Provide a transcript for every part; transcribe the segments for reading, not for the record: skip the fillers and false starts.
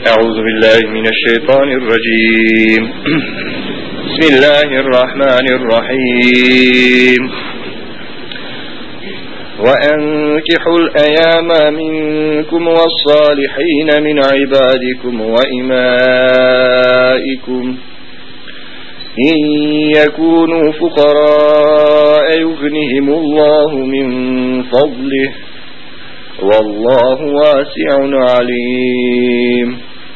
أعوذ بالله من الشيطان الرجيم بسم الله الرحمن الرحيم وأنكحوا الأيام منكم والصالحين من عبادكم وإمائكم إن يكونوا فقراء يغنهم الله من فضله والله واسع عليم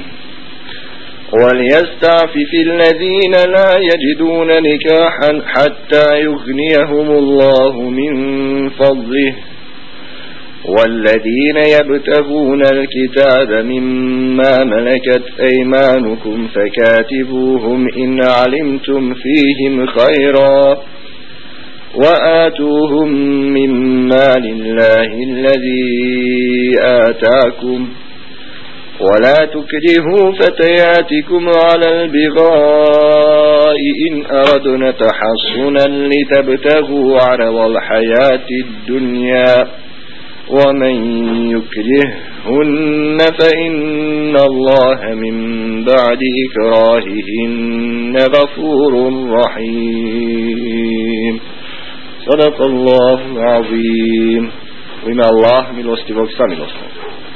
وليستعفف الذين لا يجدون نكاحا حتى يغنيهم الله من فضله والذين يبتغون الكتاب مما ملكت أيمانكم فكاتبوهم إن علمتم فيهم خيرا وآتوهم مما لله الذي آتاكم ولا تكرهوا فتياتكم على البغاء إن أردنا تحصنا لتبتغوا عرض الحياة الدنيا ومن يكرههن فإن الله من بعد إكراههن غفور رحيم صدق الله العظيم. U ime Allah milostivog samilosnog.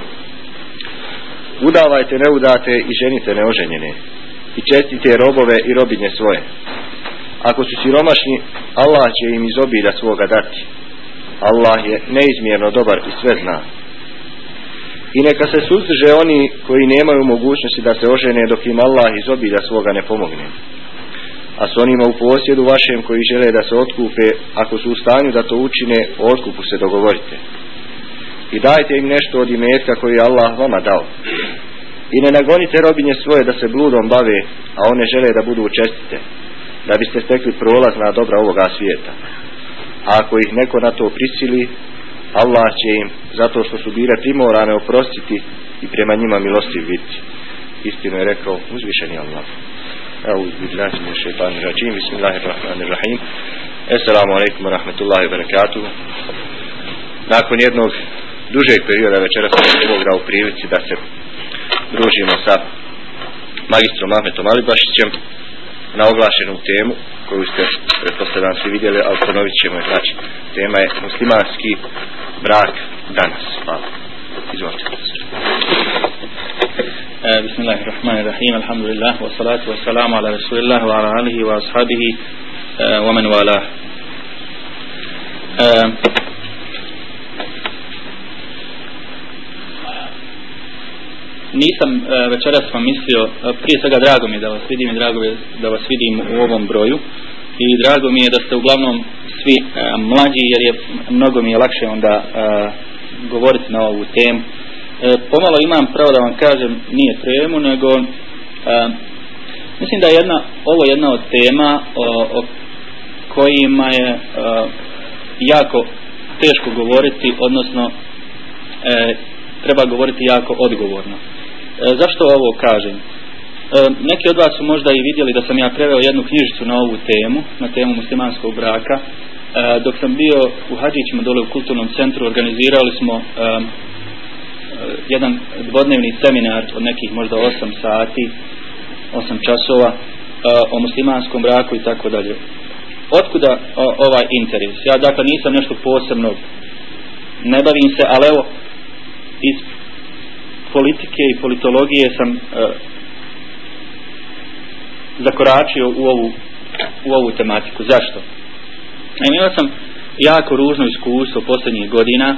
Udavajte neudate i ženite neoženjene i čestite robove i robinje svoje. Ako su siromašni, Allah će im iz obilja svoga dati. Allah je neizmjerno dobar i sve zna. I neka se suzdrže oni koji nemaju mogućnosti da se ožene dok im Allah iz obilja svoga ne pomogne. A s onima u posjedu vašem koji žele da se otkupe, ako su u stanju da to učine, o otkupu se dogovorite. I dajte im nešto od imetka koji je Allah vama dao. I ne nagonite robinje svoje da se bludom bave, a one žele da budu čestite, da biste stekli prolazna dobra ovoga svijeta. A ako ih neko na to prisili, Allah će im, zato što su bile primorane, oprostiti i prema njima milostiv biti. Istinu je rekao uzvišeni Allah. A'udhu billahi minash shaitanir rajim. Bismillahir rahim. Assalamu alaikum wa rahmatullahi wa barakatuh. Nakon jednog dužeg perioda večeras sam Bog dao prilici da se družimo sa magistrom Ahmetom Alibašićem na oglašenu temu koju ste pretpostavljam svi vidjeli, ali ponovit ćemo je. Znači, tema je muslimanski brak danas. Hvala. Izvolite. Bismillahirrahmanirrahim. Alhamdulillah wa salatu wa salamu ala rasulillah wa ala alihi wa ashabihi wa man wala. Nisam večeras vam mislio, prije svega drago mi je da vas vidim i drago mi je da vas vidim u ovom broju i drago mi je da ste uglavnom svi mlađi, jer je mnogo mi je lakše onda govoriti na ovu temu. Pomalo imam pravo da vam kažem, nije temu, nego mislim da je ovo jedna od tema o kojima je jako teško govoriti, odnosno treba govoriti jako odgovorno. Zašto ovo kažem? Neki od vas su možda i vidjeli da sam ja preveo jednu knjižicu na ovu temu, na temu muslimanskog braka. Dok sam bio u Hadžićima dole u kulturnom centru, organizirali smo jedan dvodnevni seminar od nekih možda 8 sati, 8 časova o muslimanskom braku i tako dalje. Otkuda ovaj interes? Ja dakle nisam nešto posebno, ne bavim se, ali evo iz politike i politologije sam zakoračio u ovu tematiku. Zašto? Imao sam jako ružno iskustvo posljednjih godina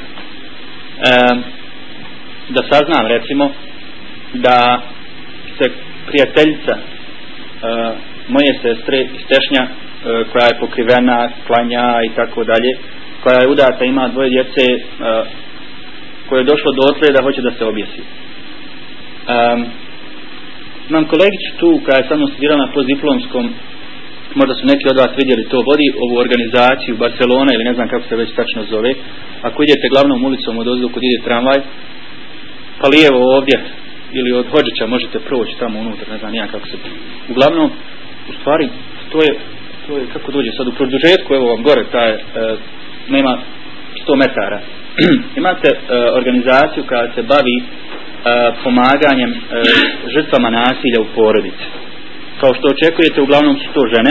da saznam recimo da se prijateljica moje sestre iz Tešnja, koja je pokrivena, klanja i tako dalje, koja je udata, ima 2 djece, koje je došlo dotle da hoće da se objesi. Imam kolegicu tu koja je sa mnom studirala na postdiplomskom, možda su neki od vas vidjeli to, vodi ovu organizaciju Barcelona ili ne znam kako se već tačno zove. Ako idete glavnom ulicom od ozdu kod ide tramvaj, pa lijevo ovdje ili od Hodžića možete proći tamo unutra, ne znam nijak kako se. Uglavnom, u stvari, to je kako dođe sad u produžetku, evo vam gore, nema 100 metara. Imate organizaciju koja se bavi pomaganjem žrtvama nasilja u porodici. Kao što očekujete, uglavnom su to žene.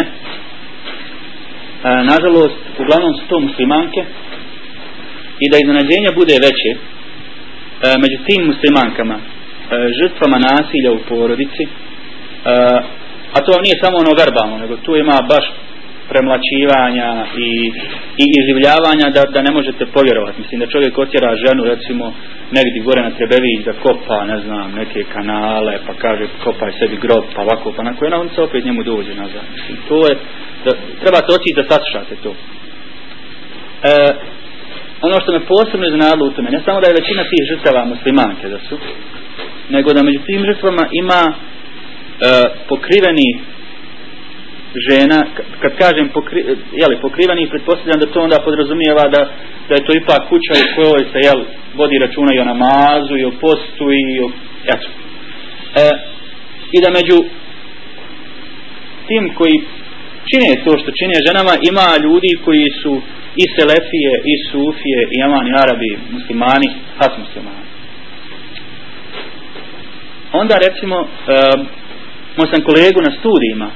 Nažalost, uglavnom su to muslimanke i da iznenađenje bude veće među tim muslimankama žrtvama nasilja u porodici, a to nije samo ono verbalno, nego tu ima baš premlaćivanja i iživljavanja da ne možete povjerovati. Mislim da čovjek otjera ženu recimo negdje gore na Trebević da kopa, ne znam, neke kanale, pa kaže kopaj sebi grob, pa ovako, pa na koje on se opet njemu dođe nazad. Mislim, to je, trebate otići da saslušate to. Ono što me posebno iznenadilo u tome, ne samo da je većina tih žrtava muslimanke da su, nego da među tim žrtvama ima pokriveni žena. Kad kažem pokriveni, pretpostavljam da to onda podrazumijeva da je to ipak kuća u kojoj se vodi računa i o namazu, i o postu, i o eto. I da među tim koji čine to što čine ženama ima ljudi koji su i selefije, i sufije, i amani, arabi, muslimani, has muslimani. Onda recimo imao sam kolegu na studijima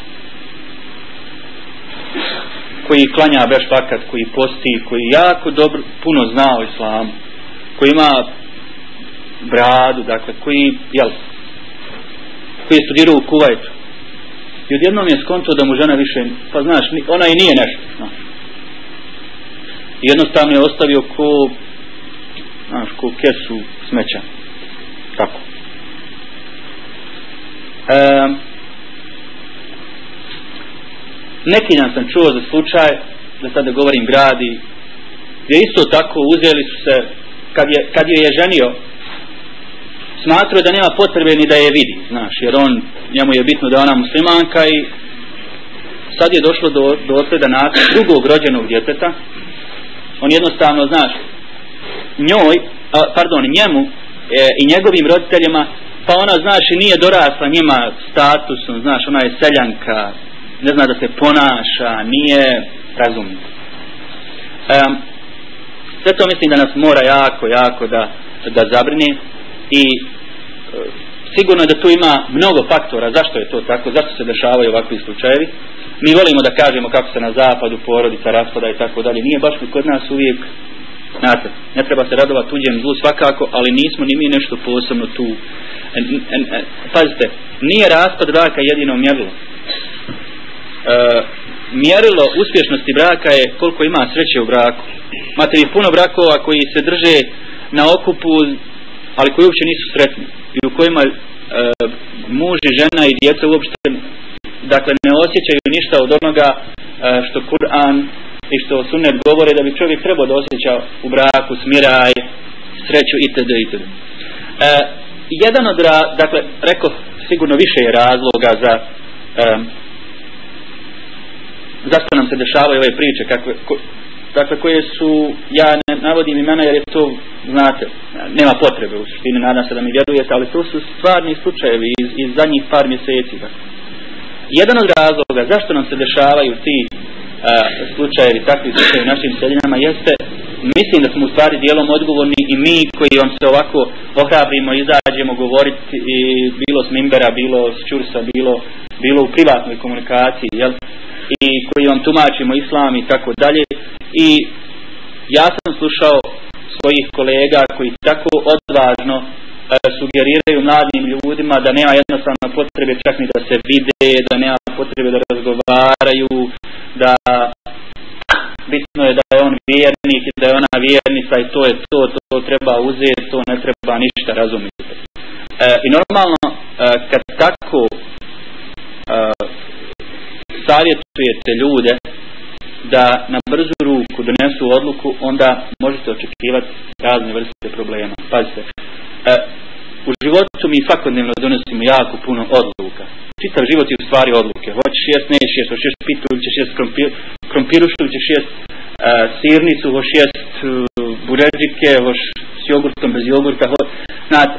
koji klanja beš fakat, koji posti, koji jako dobro, puno zna o islamu, koji ima bradu, dakle, koji je studirao u Kuvajtu. I odjednom je skonto da mu žena više, pa znaš, ona i nije nešto, znaš. I jednostavno je ostavio ko kesu smeća. Tako. Neki dan sam čuo za slučaj, da sada govorim gradi, gdje isto tako uzeli su se, kad je ženio, smatrao da nema potrebe ni da je vidi, znaš, jer njemu je bitno da je ona muslimanka i sad je došlo do osleda nakon drugog rođenog djeteta. On jednostavno, znaš, njemu i njegovim roditeljima, pa ona, znaš, i nije dorasla njima statusom, znaš, ona je seljanka, ne zna da se ponaša, nije razumna. Sve to mislim da nas mora jako da zabrini i sigurno je da tu ima mnogo faktora zašto je to tako, zašto se dešavaju ovakvi slučajevi. Mi volimo da kažemo kako se na zapadu porodica raspada i tako dalje. Nije baš kod nas uvijek, znate, ne treba se radovati tuđem zlu svakako, ali nismo ni mi nešto posebno tu. Pazite, nije raspad braka jedino mjerilo. Mjerilo uspješnosti braka je koliko ima sreće u braku. Imate vi puno brakova koji se drže na okupu, ali koji uopće nisu sretni i u kojima muž i žena i djeca uopšte ne osjećaju ništa od onoga što Kur'an i što sunnet govore da bi čovjek trebao da osjeća u braku, smiraj, sreću itd. Jedan od rekao, sigurno više je razloga zašto nam se dešavaju ove priče koje su, ja ne navodim imena jer je to, znate, nema potrebe u suštini, nadam se da mi vjerujete, ali to su stvarni slučajevi iz zadnjih par mjeseci. Jedan od razloga zašto nam se dešavaju ti slučajevi, takvi slučajevi u našim sredinama jeste, mislim da smo u stvari dijelom odgovorni i mi koji vam se ovako ohrabrimo, izađemo govoriti, bilo s mimbera, bilo s čursa, bilo u privatnoj komunikaciji, jel? I koji vam tumačimo islam i tako dalje. I ja sam slušao svojih kolega koji tako odvažno sugeriraju mladim ljudima da nema jednostavno potrebe čak ni da se vide, da nema potrebe da razgovaraju, da bitno je da je on vjernik i da je ona vjernica i to je to treba uzeti, to ne treba ništa razumjeti. I normalno kad tako savjetujete ljude da na brzu ruku donesu odluku, onda možete očekivati razne vrste problema. Pazite, u životu mi svakodnevno donosimo jako puno odluka. Čitav život je u stvari odluke. Hoćeš jest, nećeš jest, hoćeš jest pitu ili ćeš jest krompirušu ili ćeš jest sirnicu, hoćeš jest buređike, hoćeš s jogurtom, bez jogurta. Znate,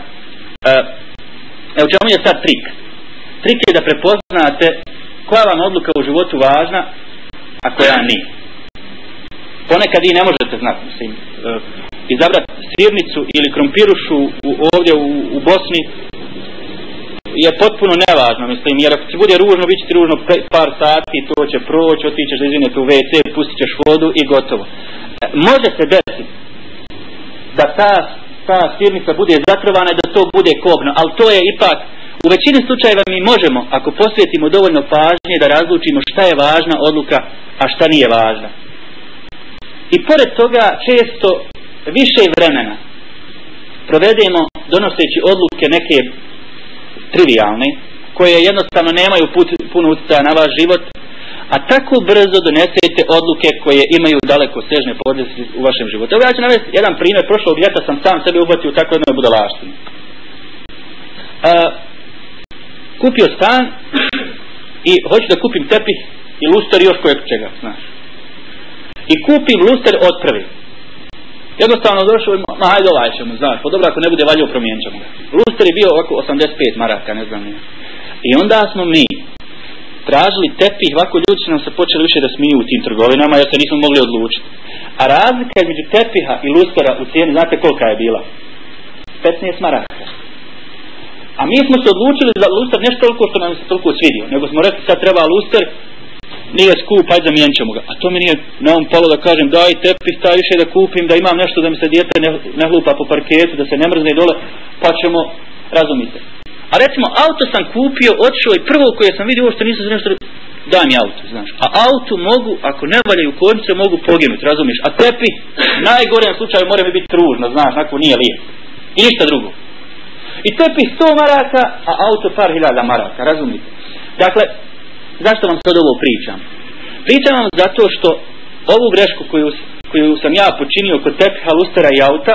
u čemu je sad trik? Trik je da prepoznate koja vam odluka u životu važna, a koja nije. Ponekad i ne možete znati, mislim. izabrati sirnicu ili krompirušu ovdje u Bosni je potpuno nevažno, mislim, jer ako ti bude ružno, bit će ti ružno par sati, to će proći, otićeš da izvinete u WC, pustit ćeš vodu i gotovo. Može se desiti da ta sirnica bude zatrovana i da to bude kobno, ali to je ipak, u većini slučajeva mi možemo, ako posvetimo dovoljno pažnje, da razlučimo šta je važna odluka, a šta nije važna. I pored toga često više vremena provedemo donoseći odluke neke trivijalne, koje jednostavno nemaju puno utjecaja na vaš život, a tako brzo donesete odluke koje imaju daleko sežne posljedice u vašem životu. Evo ja ću navesti jedan primjer. Prošlog ljeta sam sam sebi uhvatio u takvoj jednoj budalaštini. Kupio stan i hoću da kupim tepih i luster i još kojeg čega, znaš. I kupim luster od prvi. Jednostavno došao i hajde ovaj ćemo, znaš, pa dobro ako ne bude valjao promijenit ćemo ga. Luster je bio ovako 85 maraka, ne znam. I onda smo mi tražili tepih, ovako ljudi su nam se počeli više da smiju u tim trgovinama jer se nismo mogli odlučiti. A razlika između tepiha i lustera u cijeni, znate kolika je bila? 15 maraka. A mi smo se odlučili za luster nešto toliko što nam se toliko svidio, nego smo rekli sad treba luster, nije skup, ajde zamijenit ćemo ga. A to mi nije na ovom polo da kažem daj tepih, taj više da kupim, da imam nešto da mi se dijete ne hlupa po parketu, da se ne mrzne dole, pa ćemo, razumite. A recimo auto sam kupio, otišao i prvo koje sam vidio, ovo što nisam nešto, daj mi auto, znaš. A auto mogu, ako ne valjaju kočnice, mogu poginuti, razumiješ. A tepih, najgorem slučaju mora mi biti ružno, znaš, ako nije lijep. I ništa drugo. I tepih 100 maraka, a auto par hiljada maraka, razumijete. Dakle, zašto vam sad ovo pričam? Pričam vam zato što ovu grešku koju sam ja počinio kod tepiha, lustera i auta,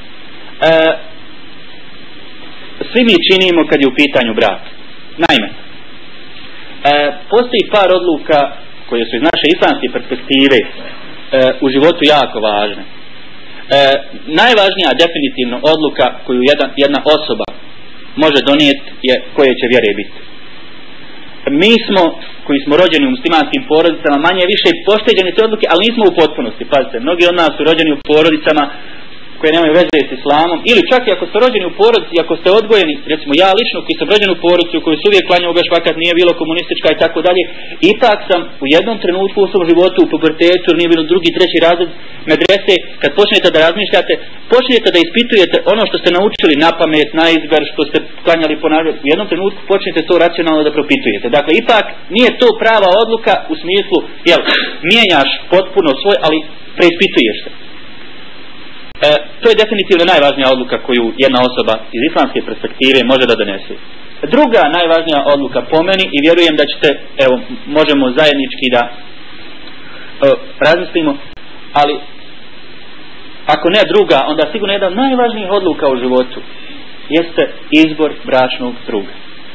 svi mi činimo kad je u pitanju brak. Naime, postoji par odluka koje su iz naše islamske perspektive u životu jako važne. Najvažnija definitivno odluka koju jedna osoba može donijeti je koje će vjere biti. Mi smo, koji smo rođeni u muslimanskim porodicama, manje više pošteđeni te odluke, ali nismo u potpunosti. Pazite, mnogi od nas su rođeni u porodicama koje nemaju veze s islamom, ili čak i ako ste rođeni u porodici, ako ste odgojeni, recimo ja lično koji sam rođen u porodici u kojoj se uvijek klanjao beš fakat nije bilo komunistička i tako dalje, ipak sam u jednom trenutku u svom životu, u pubertetu, nije bilo drugi, treći razred medrese, kad počnete da razmišljate, počnete da ispitujete ono što ste naučili na pamet, na izber, što ste klanjali ponavljati, u jednom trenutku počnete to racionalno da propitujete. Dakle, ipak nije to prava odluka u smislu, mijenjaš potpuno svoj, ali preispituješ se. To je definitivno najvažnija odluka koju jedna osoba iz islamske perspektive može da donese. Druga najvažnija odluka po meni, i vjerujem da ćete, evo, možemo zajednički da razmislimo, ali ako ne druga, onda sigurno jedna od najvažnijih odluka u životu jeste izbor bračnog druga.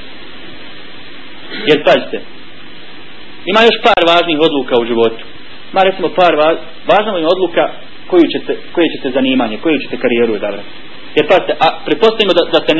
Jer pazite, ima još par važnih odluka u životu. Ima recimo par važnih odluka koje ćete zanimanje, koju ćete karijeru odabrati. Jer pazite, a pretpostavimo da ste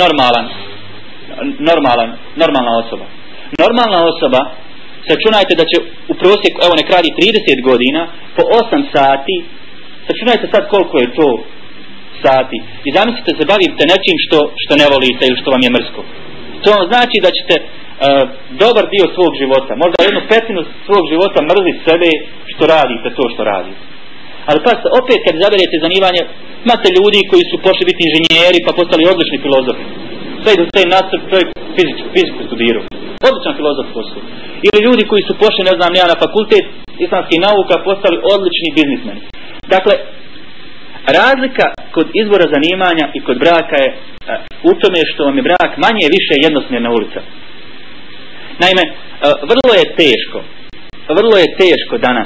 normalna osoba. Normalna osoba, sačunajte da će u prosjeku, evo nek radi 30 godina, po 8 sati, sačunajte sad koliko je to sati. I zamislite se bavite nečim što ne volite ili što vam je mrsko. To znači da ćete dobar dio svog života, možda 1/5 svog života mrziti sebe što radite to što radite. Ali pa opet kad izaberete zanimanje, imate ljudi koji su pošli biti inženjeri pa postali odlični filozofi. Sve idu sve nacrt, čovjek fiziku studirao. Odličan filozof postao. Ili ljudi koji su pošli, ne znam ja, na fakultet islamskih nauka, postali odlični biznismeni. Dakle, razlika kod izbora zanimanja i kod braka je u tome što vam je brak manje više jednosmjerna ulica. Naime, vrlo je teško danas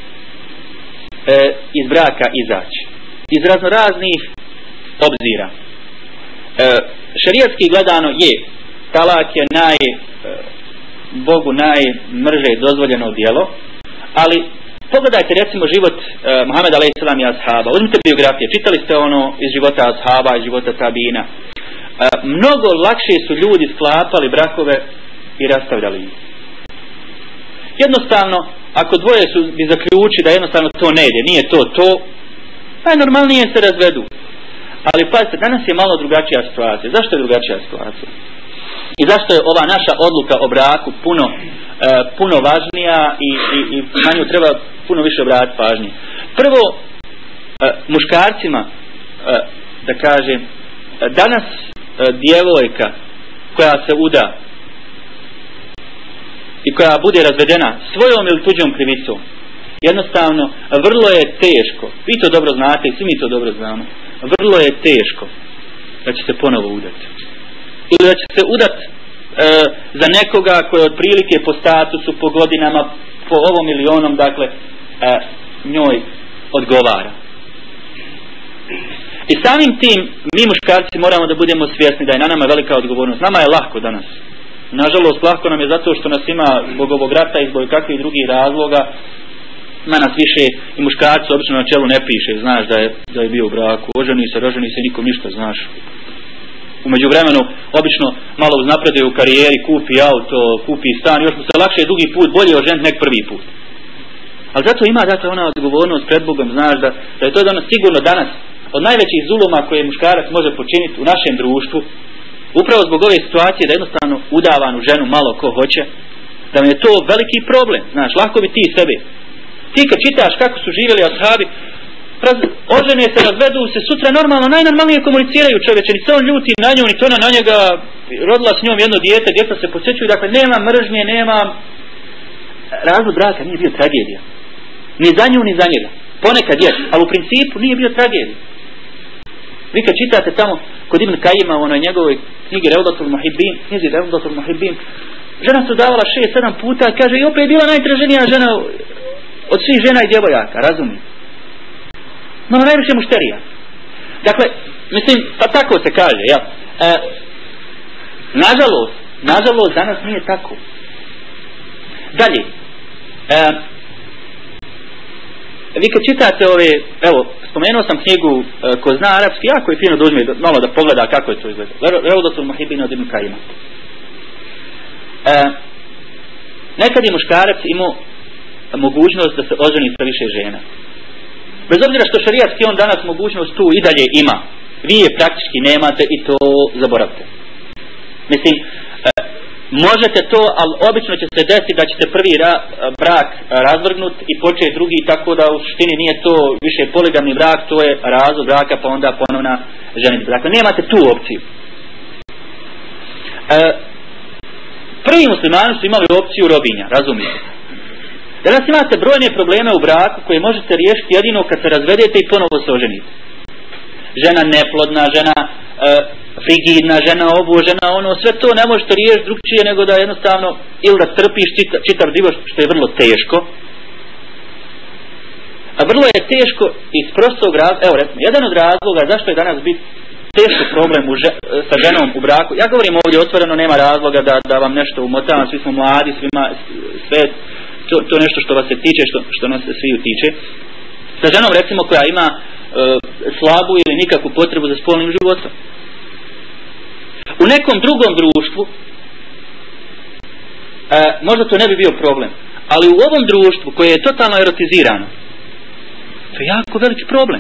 iz braka izaći. Iz raznoraznih obzira. Šerijatski gledano je, talak je Bogu najmrže dozvoljeno djelo, ali pogledajte recimo život Muhameda alejselam i ashaba. Uzmite biografije, čitali ste ono iz života ashaba, iz života tabina. Mnogo lakše su ljudi sklapali brakove i rastavljali ih. Jednostavno, ako dvoje bi zaključili da jednostavno to ne ide, nije to, najnormalnije se razvedu. Ali pazite, danas je malo drugačija situacija. Zašto je drugačija situacija? I zašto je ova naša odluka o braku puno važnija i na nju treba puno više obratiti pažnje? Prvo, muškarcima, da kažem, danas djevojka koja se uda i koja bude razvedena svojom ili tuđom krivicom, jednostavno vrlo je teško, vi to dobro znate i svi mi to dobro znamo, vrlo je teško da će se ponovo udati. Ili da će se udati za nekoga koji je otprilike po statusu, po godinama, po ovom ili onom, dakle, njoj odgovara. I samim tim, mi muškarci moramo da budemo svjesni da je na nama velika odgovornost. Nama je lahko danas. Nažalost, lahko nam je zato što nas ima zbog ovog rata i zbog kakvih drugih razloga. Na nas više i muškarci obično na čelu ne piše, znaš da je bio u braku, oženi se, roženi se, nikom ništa, znaš. U međuvremenu, obično malo uznapreduje u karijeri, kupi auto, kupi stan, još mu se lakše drugi put, bolje oženiti nek prvi put. Ali zato ima dakle ona odgovornost pred Bogom, znaš da je to danas sigurno danas od najvećih zuluma koje muškarac može počiniti u našem društvu, upravo zbog ove situacije da jednostavno udavanu ženu malo ko hoće, da mi je to veliki problem, znaš, lako bi ti sebe. Ti kad čitaš kako su živjeli ashabi, ožene se, razvedu se, sutra normalno, najnormalnije komuniciraju čovječe, ni se on ljuti na nju, ni to na njega, rodila s njom jedno dijete, djeca se posjećuju, dakle nema mržnje, nema... Razvod braka nije bio tragedija. Ni za nju, ni za njega. Ponekad je, ali u principu nije bio tragedija. Vi kad čitate tamo kod Ibn Kajima u onoj njegovoj knjigi Reudatul Muhibbin, žena se udavala 6-7 puta, kaže i opet je bila najtraženija žena od svih žena i djevojaka, razumije? Malo najviše mušterija. Dakle, mislim, pa tako se kaže, ja. Nažalost, danas nije tako. Dalje, vi kad čitate ove, evo, spomenuo sam knjigu ko zna arapski, jako je fino da uzme malo da pogleda kako je to izgleda. Reudatul Muhibbin od Ibn Kajima. Nekad je muškarac imao mogućnost da se oženi sa više žena. Bez obzira što šerijatski on danas mogućnost tu i dalje ima. Vi je praktički nemate i to zaboravite. Mislim, možete to, ali obično će se desiti da ćete prvi brak razvrgnuti i početi drugi, tako da u suštini nije to više poligamni brak, to je razvod braka pa onda ponovna ženitba. Dakle, nemate tu opciju. Prvi muslimani su imali opciju robinja, razumijete? Danas imate brojne probleme u braku koje možete riješiti jedino kad se razvedete i ponovo se oženite. Žena neplodna, žena frigidna, žena ovo, žena ono, sve to ne možete riješiti drugčije nego da jednostavno ili da trpiš čitav život, što je vrlo teško. A vrlo je teško iz prostog razloga, evo recimo, jedan od razloga zašto je danas biti teško problem sa ženom u braku. Ja govorim ovdje otvoreno, nema razloga da vam nešto umotavam, svi smo mladi, sve to nešto što vas se tiče, što nas se sviju tiče. Sa ženom recimo koja ima slabu ili nikakvu potrebu za spolnim životom. U nekom drugom društvu možda to ne bi bio problem, ali u ovom društvu koje je totalno erotizirano, to je jako veliki problem.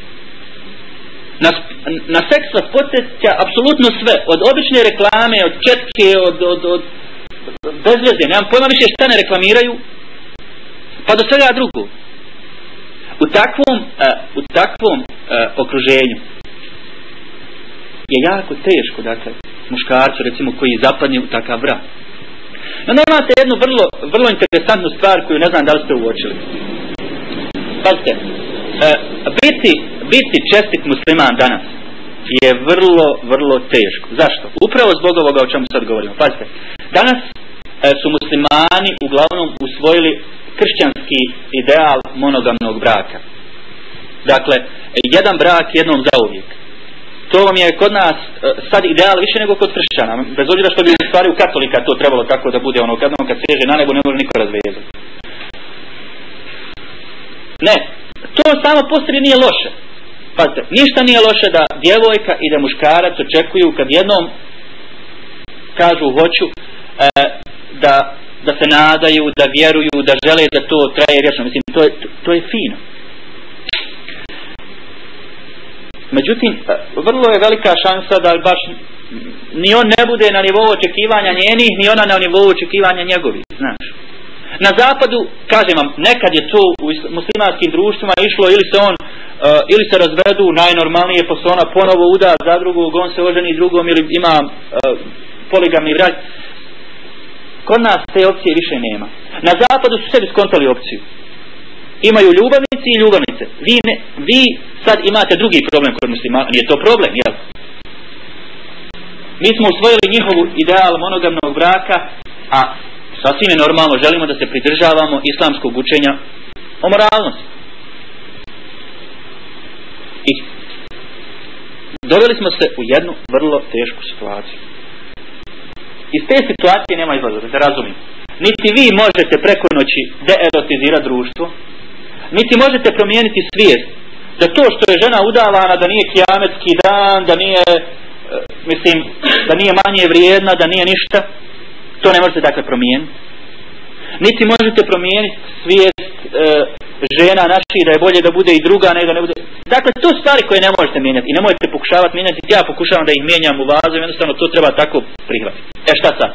Na seks vas podsjeća apsolutno sve, od obične reklame, od četke, od bezveze, nemam pojma više šta ne reklamiraju, pa do svega drugo. U takvom okruženju je jako teško, dakle, muškarcu recimo koji zapadne u takav brak. No nemate jednu vrlo interesantnu stvar koju ne znam da li ste uočili. Pazite, biti čestit musliman danas je vrlo teško. Zašto? Upravo zbog ovoga o čemu sad govorimo. Pazite, danas su muslimani uglavnom usvojili kršćanski ideal monogamnog braka. Dakle, jedan brak jednom zauvijek. To vam je kod nas sad ideal više nego kod kršćana. Bez obzira što bi u stvari u katolika to trebalo tako da bude ono kad seže na nebo ne može niko razvezati. Ne, to samo po sebi nije loše. Pazite, ništa nije loše da djevojka i da muškarac očekuju kad jednom kažu hoću da se nadaju, da vjeruju, da žele da to traje vječno. Mislim, to je fino. Međutim, vrlo je velika šansa da baš ni on ne bude na nivou očekivanja njenih, ni ona na nivou očekivanja njegovih, znaš. Na zapadu, kažem vam, nekad je to u muslimanskim društvima išlo ili se razvedu najnormalnije, pa se ona ponovo uda za drugog, on se oženi drugom ili ima poligamni brak. Kod nas te opcije više nema. Na zapadu su sebi skontali opciju. Imaju ljubavnici i ljubavnice. Vi sad imate drugi problem kod muslima. Nije to problem, jel? Mi smo usvojili njihovu ideal monogamnog braka, a sasvim je normalno, želimo da se pridržavamo islamskog učenja o moralnosti. I doveli smo se u jednu vrlo tešku situaciju. Iz te situacije nema izlaza, da se razumim. Niti vi možete preko noći deerotizirati društvo, niti možete promijeniti svijest da to što je žena udavana, da nije kijametski dan, da nije, da nije manje vrijedna, da nije ništa, to ne možete dakle promijeniti. Niti možete promijeniti svijest žena naših da je bolje da bude i druga, nego da ne bude. Dakle, to stvari koje ne možete mijenjati i ne možete pokušavati mijenjati. Ja pokušavam da ih mijenjam u vazu i jednostavno to treba tako prihvatiti. Šta sad?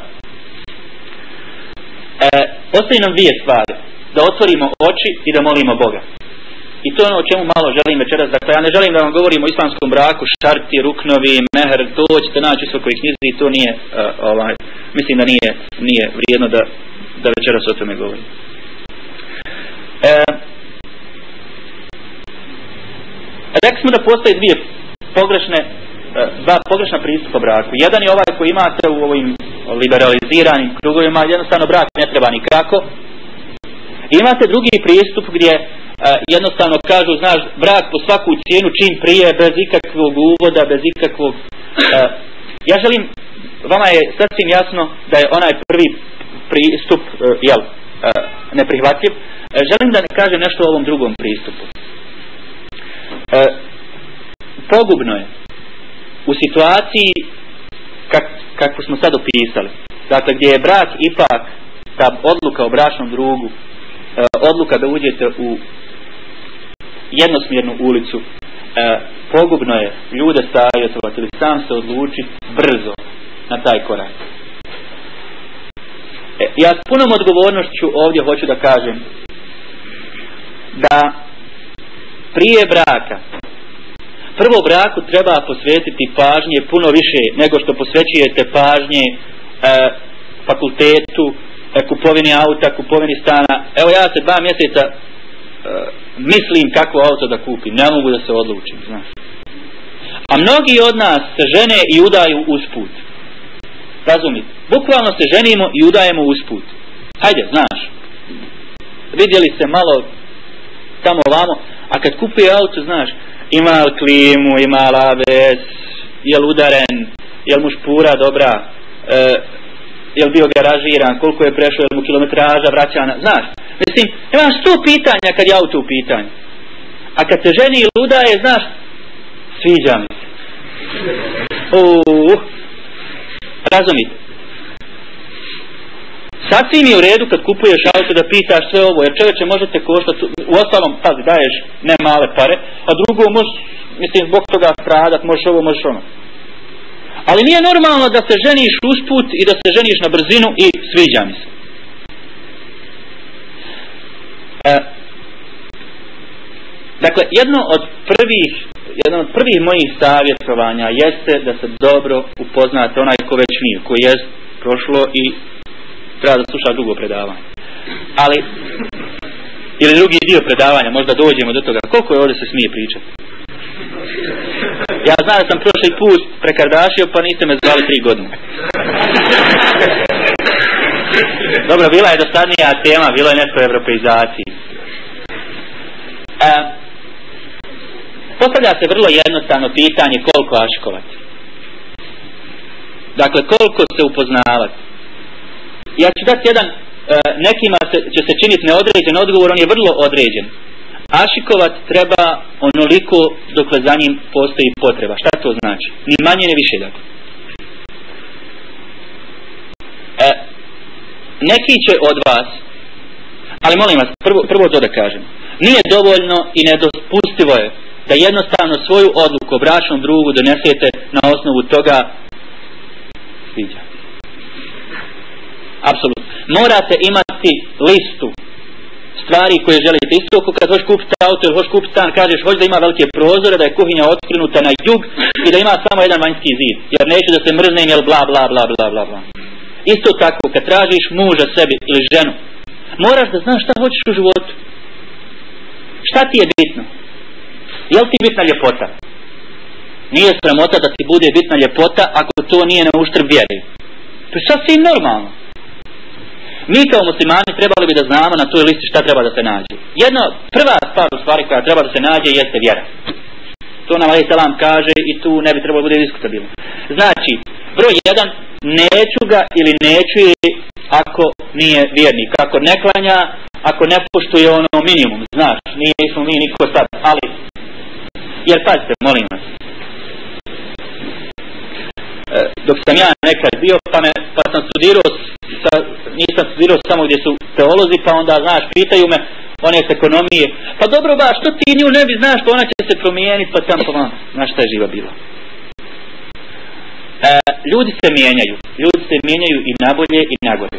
Ostaje nam dvije stvari. Da otvorimo oči i da molimo Boga. I to je ono o čemu malo želim večeras. Dakle, ja ne želim da vam govorim o islamskom braku, šarti, ruknovi, meher, to ćete naći u svakoj knjizi i to nije, mislim da nije vrijedno da večeras o tome govorim. Rekli smo da postoje dva pogrešna pristupa braku. Jedan je ovaj koji imate u ovim liberaliziranim krugovima, jednostavno brak ne treba nikako. I imate drugi pristup gdje jednostavno kažu, znaš, brak po svaku cijenu čim prije, bez ikakvog uvoda, bez ikakvog... Ja želim, vama je sasvim jasno da je onaj prvi pristup neprihvatljiv. Želim da ne kažem nešto o ovom drugom pristupu. Pogubno je u situaciji kakvu smo sad opisali, dakle gdje je brak ipak ta odluka o bračnom drugu, odluka da uđete u jednosmjernu ulicu, pogubno je ljude savjetovati ili sam se odlučiti brzo na taj korak. Ja s punom odgovornošću ovdje hoću da kažem da prije braka, prvo braku treba posvetiti pažnje puno više nego što posvećujete pažnje fakultetu, kupovini auta, kupovini stana. Evo ja se 2 mjeseca mislim kako auto da kupim, ne mogu da se odlučim, znaš. A mnogi od nas se žene i udaju usput. Razumite? Bukvalno se ženimo i udajemo usput. Hajde, znaš. Vidjeli se malo tamo ovamo, a kad kupuje auto, znaš, ima li klimu, ima li ABS, je li udaren, je li mu špura dobra, je li bio garažiran, koliko je prešao, je li mu kilometraža vraćana, znaš. Mislim, imaš 100 pitanja kad je auto u pitanju. A kad se ženi ili udaje, znaš, sviđa mi se. Razumite? Sasvim je u redu kad kupuješ auto da pitaš sve ovo, jer čovječe možete koštati, u ostalom, pazi, daješ ne male pare, a drugo možeš, mislim, zbog toga stradat, možeš ovo, možeš ono. Ali nije normalno da se ženiš usput i da se ženiš na brzinu i sviđa mi se. Dakle, jedno od prvih mojih savjetovanja jeste da se dobro upoznate onaj ko već nije, koji je prošlo i treba da sluša drugo predavanje. Ali, ili drugi dio predavanja, možda dođemo do toga. Koliko je ovdje se smije pričati? Ja znam da sam prošli put prekardašio, pa niste me zvali 3 godine. Dobro, bila je dosadnija tema, bilo je nešto o europeizaciji. Postavlja se vrlo jednostavno pitanje koliko aškovati. Dakle, koliko se upoznavati. Ja ću dati jedan, nekima će se činiti neodređen odgovor, on je vrlo određen. Ašikovat treba onoliko dokle za njim postoji potreba. Šta to znači? Ni manje, ni više, dakle. Neki će od vas, ali molim vas, prvo to da kažem, nije dovoljno i nedopustivo je da jednostavno svoju odluku o bračnom drugu donesete na osnovu toga sviđa. Apsolutno. Morate imati listu stvari koje želite. Isto kad hoćeš kupiti auto ili hoćeš kupiti stan, kažeš hoćeš da ima velike prozore, da je kuhinja otkrenuta na jug i da ima samo jedan vanjski zid, jer neću da se mrznem, jel bla bla bla bla bla bla. Isto tako, kad tražiš muža sebi ili ženu, moraš da znaš šta hoćeš u životu. Šta ti je bitno? Je li ti bitna ljepota? Nije sramota da ti bude bitna ljepota ako to nije na uštrb vjeri. To je sasvim normalno. Mi kao muslimani trebali bi da znamo na toj listi šta treba da se nađe. Jedna prva stvar u stvari koja treba da se nađe jeste vjera. To nam alejhi selam kaže i tu ne bi trebalo bude diskutabilno. Znači, broj 1, neću ga ili neću je ako nije vjernik, ako ne klanja, ako ne poštuje ono minimum, znaš, nismo mi niko sad, ali, jer pazite, molim vas, dok sam ja nekad bio, pa sam studirao, nisam studirao samo gdje su teolozi, pa onda, znaš, pitaju me, one s ekonomije, pa dobro ba, što ti nju ne bi znaš, pa ona će se promijeniti, pa tam, znaš šta je živa bila. Ljudi se mijenjaju i nabolje i nagore.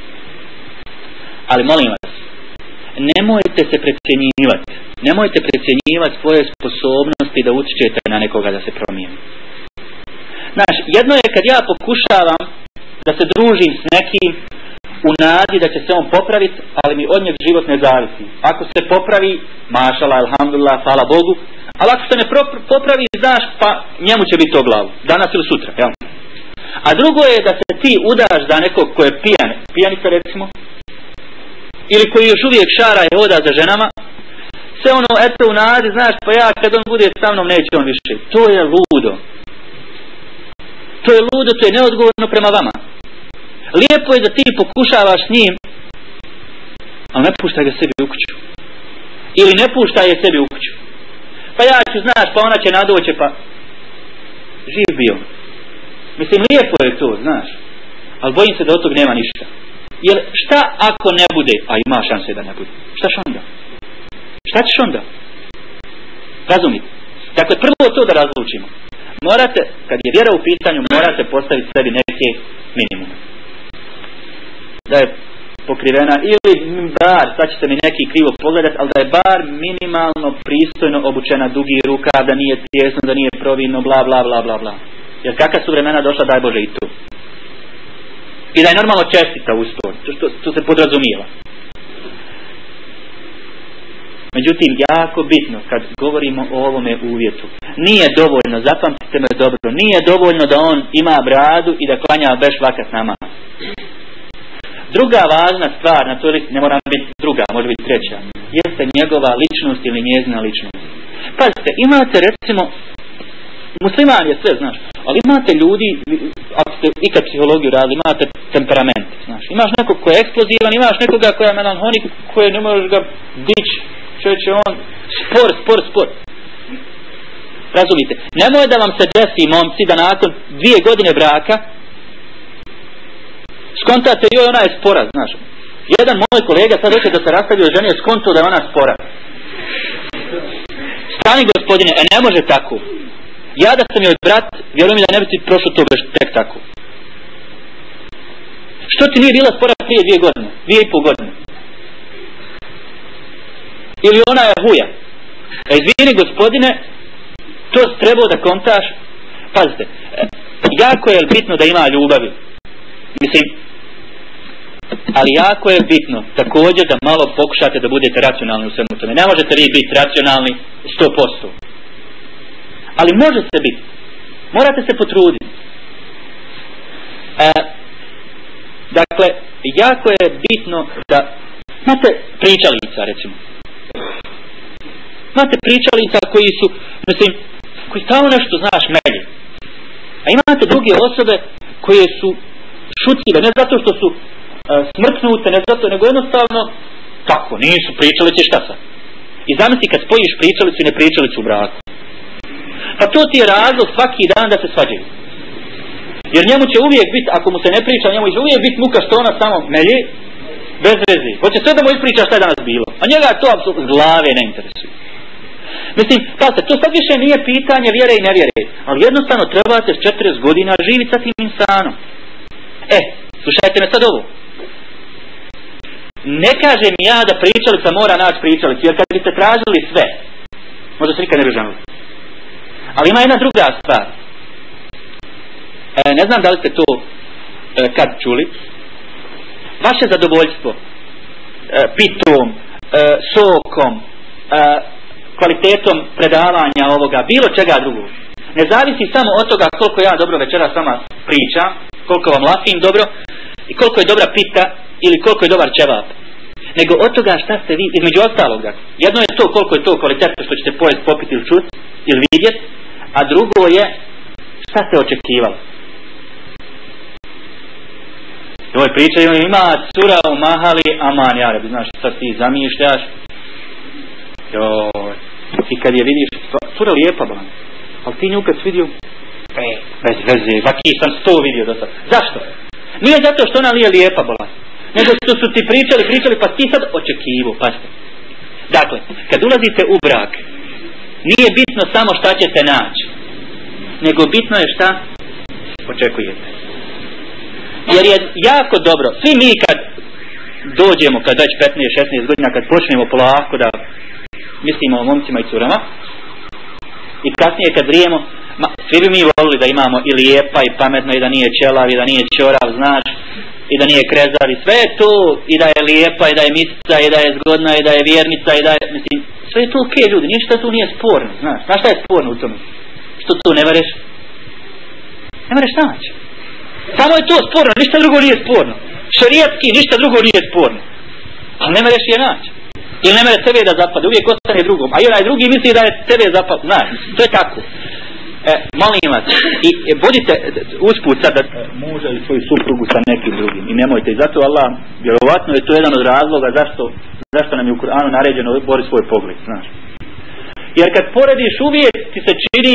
Ali molim vas, nemojte se precjenjivati svoje sposobnosti da utječete na nekoga da se promijeni. Znaš, jedno je kad ja pokušavam da se družim s nekim u nadi da će se on popraviti, ali mi od njeg život ne zavisi. Ako se popravi, mašala, alhamdulillah, hvala Bogu, ali ako se ne popravi, znaš, pa njemu će biti o glavu, danas ili sutra, jel? A drugo je da se ti udaš za nekog ko je pijanica recimo, ili koji još uvijek šara i hoda za ženama, sve ono, eto u nadi, znaš, pa ja kad on bude sa mnom neće on više. To je ludo. To je neodgovorno prema vama. Lijepo je da ti pokušavaš s njim, ali ne puštaj ga sebi u kuću. Ili ne puštaj je sebi u kuću. Pa ja ću, znaš, pa ona će nadoće, pa živ bio. Mislim, lijepo je to, znaš, ali bojim se da od tog nema ništa. Jer šta ako ne bude, a ima šanse da ne bude? Šta ćeš onda? Šta ćeš onda? Razumite? Dakle, prvo to da razlučimo. Morate, kad je vjera u pitanju, morate postaviti sebi neke minimume. Da je pokrivena ili bar, sad ćete mi neki krivo pogledat, ali da je bar minimalno pristojno obučena, dugi rukav, da nije tijesno, da nije providno, bla bla bla bla bla. Jer kakva su vremena došla, daj Bože i tu. I da je normalno čestita uz to, što se podrazumijeva. Međutim, jako bitno kad govorimo o ovome uvjetu, nije dovoljno, zapamtite me dobro, nije dovoljno da on ima bradu i da klanja beš vakat namaz. Druga važna stvar na toj listi, ne mora biti druga, može biti treća, jeste njegova ličnost ili njezina ličnost. Pazite, imate recimo, musliman je sve, znaš, ali imate ljudi, ako ste ikad psihologiju radili, imate temperament, znaš. Imaš nekog ko je eksplozivan, imaš nekoga koja je melanholik, koje ne možeš ga dići, čovječe on, spor. Razumite, nemoj da vam se desi, momci, da nakon 2 godine braka skontate, joj, ona je spora, znaš. Jedan moj kolega sad hoće da se rastavio ženi, je skonto da je ona spora. Stani gospodine, ne može tako. Ja da sam joj brat, vjerujem mi da ne bi ti prošlo to tek tako. Što ti nije bila spora prije 2 godine, 2,5 godine? Ili ona je huja? Izvini gospodine, to trebao da kontaš. Pazite, jako je bitno da ima ljubavi. Mislim, ali jako je bitno također da malo pokušate da budete racionalni u svemu tome. Ne možete vi biti racionalni 100%. Ali može se biti. Morate se potruditi. Dakle, jako je bitno da imate pričalica, recimo. Imate pričalica koji su, mislim, koji stalno nešto, znaš, melje. A imate druge osobe koje su šutljive, ne zato što su smrknute, ne zato, nego jednostavno tako, nisu pričalice, šta sad? I zamisli kad spojiš pričalicu i ne pričalicu u braku. Pa to ti je razlog svaki dan da se svađaju. Jer njemu će uvijek biti, ako mu se ne priča, njemu će uvijek biti muka što ona samo melje, bez veze. Hoće sve da mu ispriča šta je danas bilo. A njega to apsolutno glave ne interesuje. Mislim, to sad više nije pitanje vjere i nevjere, ali jednostavno trebate s 40 godina živjeti sa tim insanom. Slušajte me sad ovo. Ne kažem ja da pričalica mora naći pričalicu, jer kad biste tražili sve, možda se nikad ne bi ženili. Ali ima jedna druga stvar. Ne znam da li ste to kad čuli. Vaše zadovoljstvo pitom, sokom, kvalitetom predavanja ovoga, bilo čega drugog, ne zavisi samo od toga koliko ja dobro večeras s vama pričam, koliko vam lafim dobro i koliko je dobra pita ili koliko je dobar ćevap, nego od toga šta ste vi, između ostalog. Jedno je to koliko je to kvalitetno što ćete pojesti, popiti ili čuti ili vidjeti, a drugo je šta ste očekivali. Ovoj pričaju, ima cura u mahali, aman jarabi, znaš, sad ti zamišljaš. Joj, i kad je vidiš, cura lijepa ban, ali ti nju kad si vidio, bez veze, vaki sam 100 vidio do sad. Zašto? Nije zato što ona nije lijepa bolan, nego što su ti pričali, pa ti sad očekivo, pazite. Dakle, kad ulazite u brak, nije bitno samo šta ćete naći, nego bitno je šta očekujete. Jer je jako dobro, svi mi kad dođemo, kad već 15-16 godina, kad počnemo polako da mislimo o momcima i curama, i kasnije kad vrijemo, svi bi mi volili da imamo i lijepa i pametno, i da nije ćelav, i da nije ćorav, znaš, i da nije krezav, i sve je to, i da je lijepa, i da je mislica, i da je zgodna, i da je vjernica, i da je, mislim, sve je to okej, ljudi, ništa tu nije sporno, znaš šta je sporno u tome? Što tu ne mereš naći. Samo je to sporno, ništa drugo nije sporno. Šerijatski, ništa drugo nije sporno. Ali ne mereš je naći. Ili ne mere tebe da zapade, uvijek ostane drugom. A i onaj drugi misli da je tebe zapad. Znaš, to je tako. Molim vas, i budite usput sad da muža ili svoju suprugu sa nekim drugim. I nemojte. I zato Allah, vjerovatno je to jedan od razloga zašto nam je u Kur'anu naređeno bori svoj pogled. Znaš. Jer kad porediš, uvijek ti se čini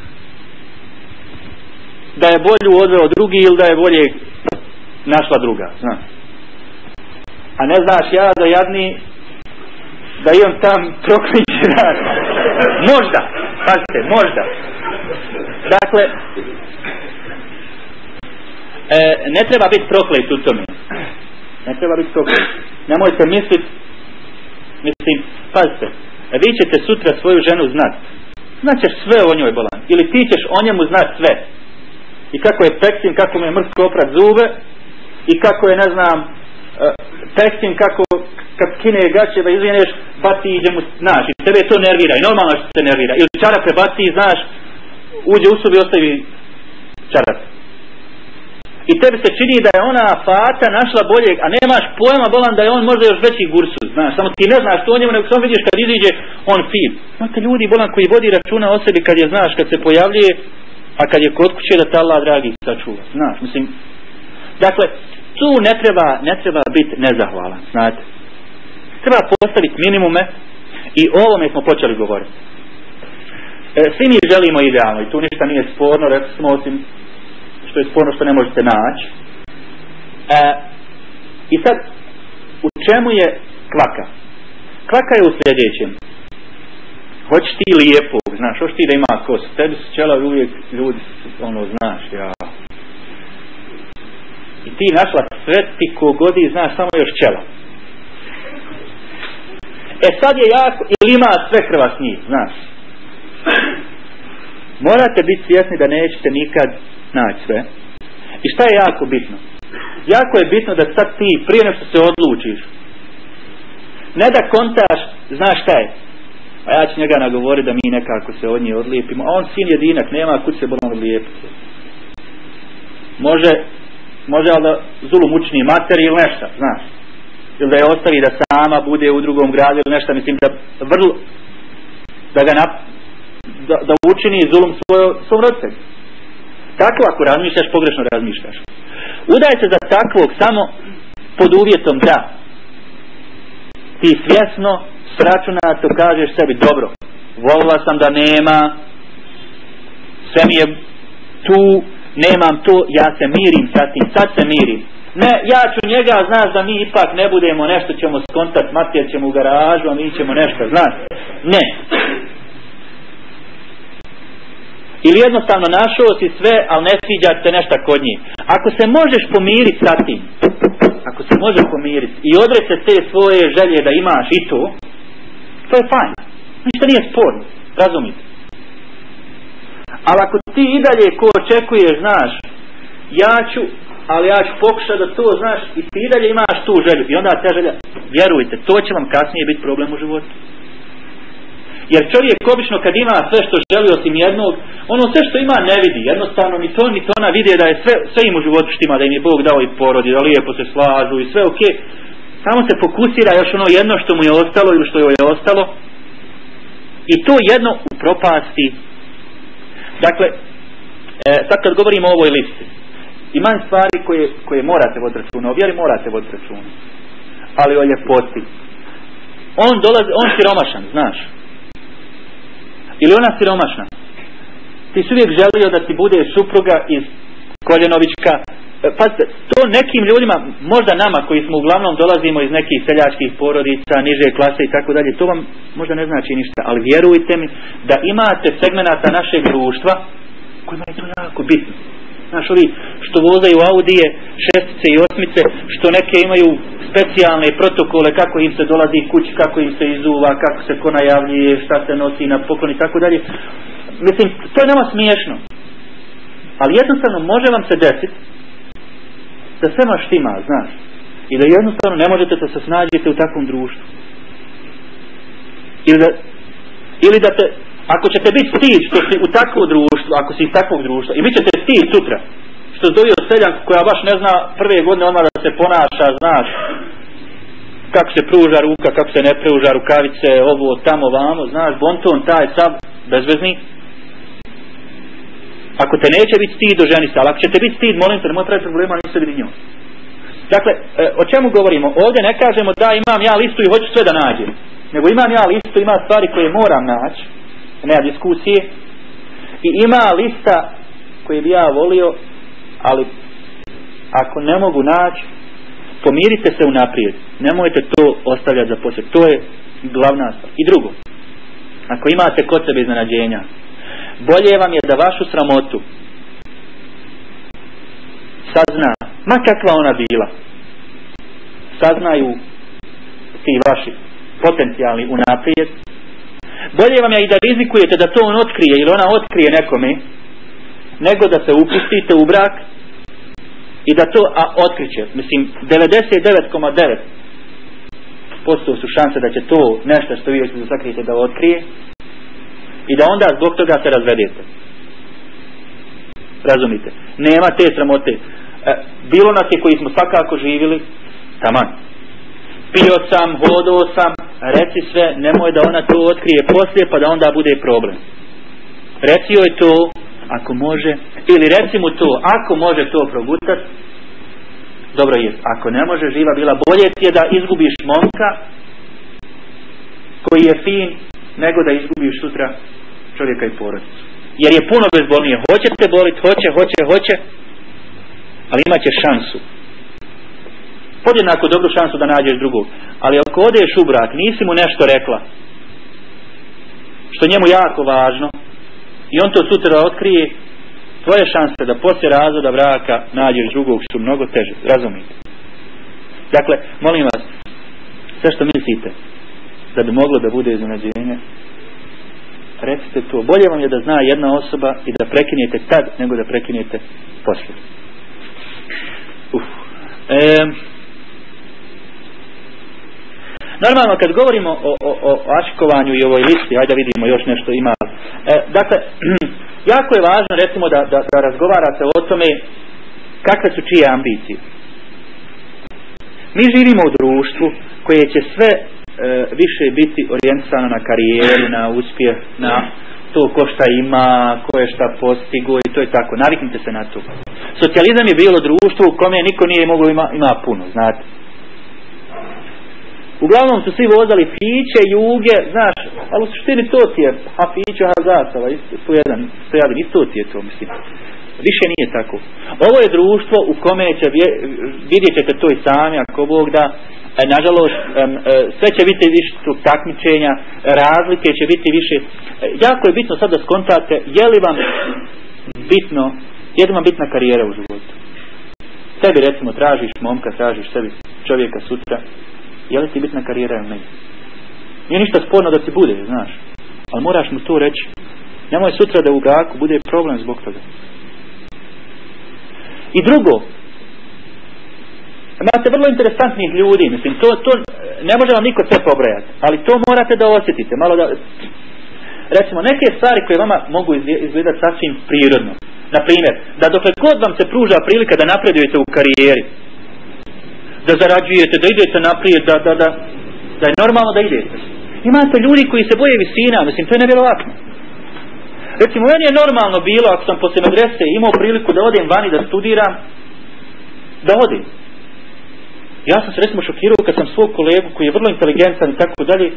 da je bolju odveo drugi ili da je bolje našla druga, znaš. A ne znaš ja da jadni, da imam tam prokliče, znaš. Možda, pazite, možda. Dakle, ne treba biti proklet u tome. Ne treba biti proklet. Nemojte misliti, mislim, pazite, vi ćete sutra svoju ženu znat. Znaćeš sve o njoj, bolan. Ili ti ćeš o njemu znat sve. I kako je peksin, kako mu je mrsko oprat zube, i kako je, ne znam, peksin, kako kad skine gaće da izvineš, baci i ide mu, znaš, i tebe to nervira, i normalno što se nervira. Ili čarap prebaci, znaš, uđe u sobi i ostavi čarap. I tebi se čini da je ona fata našla boljeg, a nemaš pojma, bolan, da je on možda još veći gursuz, znaš, samo ti ne znaš to o njemu, nego samo vidiš kad iziđe on fin. Znate ljudi, bolan, koji vodi računa o sebi kad je, znaš, kad se pojavljuje, a kad je kod kuće da te Allah dragi sačuva, znaš, mislim. Dakle, tu ne treba biti nezahvalan, znate. Treba postaviti minimume i o ovome smo počeli govoriti. Svi mi želimo idealno i tu ništa nije sporno, rekli smo, osim što je sporno što ne možete naći. I sad, u čemu je kvaka? Kvaka je u sljedećem. Hoćeš ti lijepog, znaš, hoćeš ti da ima kosu. Tebi su ćelavi uvijek ljudi, ono, znaš, ja. I ti našla sve ti kogodi, znaš, samo još ćela. Sad je jako, ili ima sve krva s njih, znaš. Morate biti svjesni da nećete nikad naći sve. I šta je jako bitno? Jako je bitno da sad ti, prije nego što se odlučiš, ne da kontaš, znaš šta je. A ja ću njega nagovoriti da mi nekako se od nje odlijepimo. A on sin jedinak, nema kud se bolan odlijepiti. Može ali da zulum učini materi ili nešto, znaš. Ili da je ostavi da sama bude u drugom gradu ili nešto, mislim da učini zulum svom roditelju. Tako ako razmišljaš, pogrešno razmišljaš. Udaj se za takvog samo pod uvjetom da ti svjesno, sračunato kažeš sebi, dobro, volila sam da nema, sve mi je tu, nemam to, ja se mirim sa tim, sad se mirim. Ne, ja ću njega, znaš da mi ipak ne budemo nešto, ćemo skontat, Matija ćemo u garažu, a mi ćemo nešto, znaš. Ne. Ili jednostavno našao si sve, ali ne sviđa se nešto kod njih. Ako se možeš pomiriti sa tim, ako se možeš pomiriti i odreći te svoje želje da imaš i to je fajn. Ništa nije sporno, razumite. Ali ako ti i dalje ko očekuješ, znaš, ja ću pokušati da to, znaš, i ti i dalje imaš tu želju. I onda ta želja, vjerujte, to će vam kasnije biti problem u životu. Jer čovjek obično kad ima sve što želi osim jednog, ono sve što ima ne vidi. Jednostavno ni to ona vidi da je sve im u životu štima, da im je Bog dao i porodi, da lijepo se slažu i sve ok. Samo se fokusira još ono jedno što mu je ostalo ili što joj je ostalo. I to jedno u propasti. Dakle, sad kad govorimo o ovoj listi, ima stvari koje morate voditi računa, o vjeri morate voditi računa. Ali o ljepoti. On siromašan, znaš. Ili ona siromašna. Ti si uvijek želio da ti bude supruga iz koljenovička. Pazite, to nekim ljudima, možda nama koji smo uglavnom dolazimo iz nekih seljačkih porodica, niže klase i tako dalje, to vam možda ne znači ništa, ali vjerujte mi da imate segmenata našeg društva kojima je to jako bitno. Znaš, ovi što vozaju Audije, šestice i osmice, što neke imaju specijalne protokole kako im se dolazi kući, kako im se izuva, kako se ko najavljuje, šta se nosi na poklon i tako dalje. Mislim, to je nama smiješno. Ali jednostavno može vam se desiti da sve ma štima, znaš. I da jednostavno ne možete da se snađete u takvom društvu. Ili da te, ako ćete biti stid što si u takvom društvu, ako si iz takvog društva, i bit ćete stid sutra, što zdovi od seljanku koja baš ne zna prve godine odmah da se ponaša, znaš, kako se pruža ruka, kako se ne pruža rukavice, ovo, tamo, vamo, znaš, bonton, taj, sav, bezvezni. Ako te neće biti stid, oženi se, ali ako ćete biti stid, molim te, nemoj pravi problema, niste bili njom. Dakle, o čemu govorimo? Ovdje ne kažemo da imam ja listu i hoću sve da nađem, nego imam ja listu, ima stvari koje moram naći, nema diskusije, i ima lista koje bi ja volio, ali ako ne mogu naći, pomirite se unaprijed, nemojte to ostavljati za poslije, to je glavna stvar. I drugo, ako imate kod sebe iznenađenja, bolje vam je da vašu sramotu sazna, ma kakva ona bila, saznaju ti vaši potencijalni unaprijed. Bolje vam je i da rizikujete da to on otkrije ili ona otkrije nekome, nego da se upustite u brak i da to otkriće. Mislim, 99,9% su šanse da će to nešto što vi hoćete da sakrijete da otkrije i da onda zbog toga se razvedete. Razumite? Nema te sramote. Bilo nas je koji smo svakako živjeli, taman. Pio sam, hodao sam, reci sve, nemoj da ona to otkrije poslije pa da onda bude problem. Reci joj to, ako može, ili reci mu to, ako može to progutati, dobro je. Ako ne može, živa bila, bolje ti je da izgubiš momka koji je fin, nego da izgubiš sutra čovjeka i porodicu. Jer je puno bezbolnije. Hoće te boliti, hoće, ali imat ćeš šansu. Podjednako dobru šansu da nađeš drugog. Ali ako odeš u brak, nisi mu nešto rekla, što njemu jako važno, i on to sutra otkrije, tvoje šanse da poslije razvoda braka nađeš drugog su mnogo teže. Razumite? Dakle, molim vas, sve što mislite da bi moglo da bude iznenađenje, recite to. Bolje vam je da zna jedna osoba i da prekinete tad, nego da prekinete poslije. Normalno, kad govorimo o ašikovanju i ovoj listi, ajde da vidimo još nešto ima. Dakle, jako je važno, recimo, da razgovarate o tome kakve su čije ambicije. Mi živimo u društvu koje će sve više biti orijentisano na karijeru, na uspjeh, na to ko šta ima, ko je šta postigo i to je tako. Naviknite se na to. Socijalizam je bilo društvo u kome niko nije mogao ima puno, znate. Uglavnom su svi vozali fiće, juge, znaš, ali u suštini to ti je, a fiće, a zasava, isto ti je to, mislim. Više nije tako. Ovo je društvo u kome će, vidjet ćete to i sami, ako Bog da, nažalost, sve će biti više takmičenja, razlike će biti više. Jako je bitno sad da skontate, je li vam bitna karijera u životu. Tebi recimo tražiš momka, tražiš sebi čovjeka sutra, je li ti bitna karijera ili ne? Nije ništa sporno da ti bude, znaš, ali moraš mu to reći. Nemoj sutra da u braku bude problem zbog toga. I drugo, imate vrlo interesantnih ljudi, mislim, to ne može vam niko sve pobrojati, ali to morate da osjetite, malo da, recimo, neke stvari koje vama mogu izgledati sasvim prirodno. Na primjer, da dokle god vam se pruža prilika da napredujete u karijeri, da zarađujete, da idete naprijed, da je normalno da idete. Imate ljudi koji se boje visina, mislim, to je nevjerovatno. Recimo, meni je normalno bilo, ako sam poslije medrese imao priliku da odem vani da studiram, da odim. Ja sam se recimo šokirao kad sam svog kolegu koji je vrlo inteligentan i tako dalje,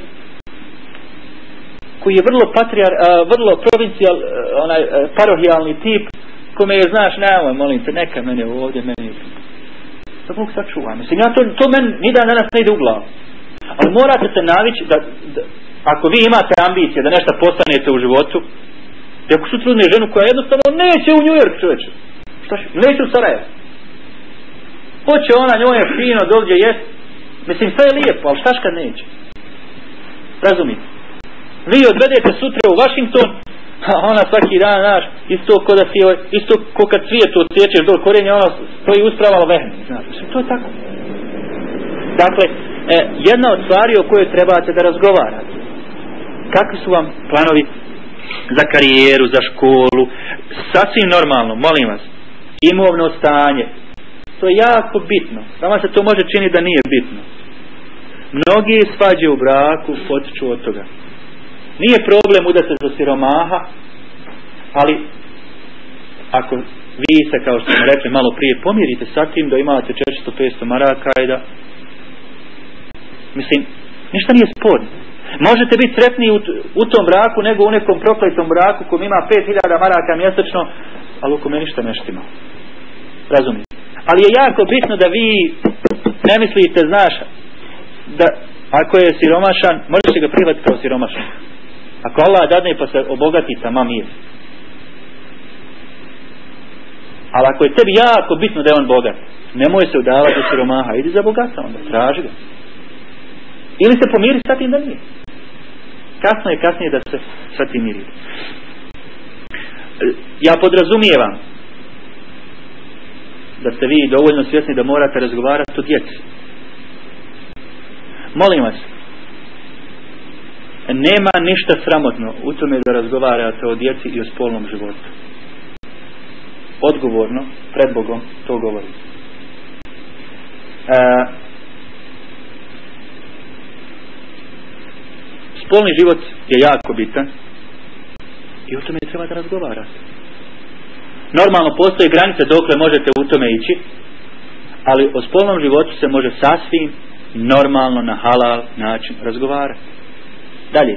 koji je vrlo parohijalni tip, kome je, znaš, nemoj, molim te, neka mene ovdje, meni da Bog sačuva. Mislim, to meni ni dan danas ne ide u glavu. Ali morate se navići da ako vi imate ambicije da nešto postanete u životu, i ako sutra uzme ženu koja jednostavno neće u New York, čovječe, neće u Sarajevo, hoće ona, njoj je fino, dođe jest, mislim, sve je lijepo, ali štaš kad neće. Razumite? Vi odvedete sutra u Washington, a ona svaki dan, znaš, isto ko kad cvijetu odsječeš dol korenja, ona stoji uspravalo vehne, znaš, to je tako. Dakle, jedna od stvari o kojoj trebate da razgovarate, kakvi su vam planovi za karijeru, za školu, sasvim normalno, molim vas, imovno stanje, to je jako bitno, vama se to može činiti da nije bitno. Mnogi svađe u braku potiču od toga. Nije problem udati se za siromaha, ali ako vi se, kao što smo rekli malo prije, pomirite sa tim da imate 400-500 maraka i da, mislim, ništa nije sporno. Možete biti sretniji u tom braku nego u nekom prokletom braku koji ima 5000 maraka mjesečno, ali u kome ništa ne štima. Razumite? Ali je jako bitno da vi ne mislite, znaš, da ako je siromašan, možete ga prihvatiti kao siromašan. Ako Allah dadne pa se obogati, tamam mir. Ali ako je tebi jako bitno da je on bogat, nemoj se udavati za siromaha, idi za bogata onda, traži ga. Ili se pomiri sa tim da nije. Kasno je kasnije da se sa tim miri. Ja podrazumijevam da ste vi dovoljno svjesni da morate razgovarati o djeci. Molim vas, nema ništa sramotno u tome da razgovarate o djeci i o spolnom životu. Odgovorno, pred Bogom, to govori. Spolni život je jako bitan i o tome treba da razgovarate. Normalno postoje granice dokle možete u tome ići, ali o spolnom životu se može sasvim normalno na halal način razgovarati. Dalje,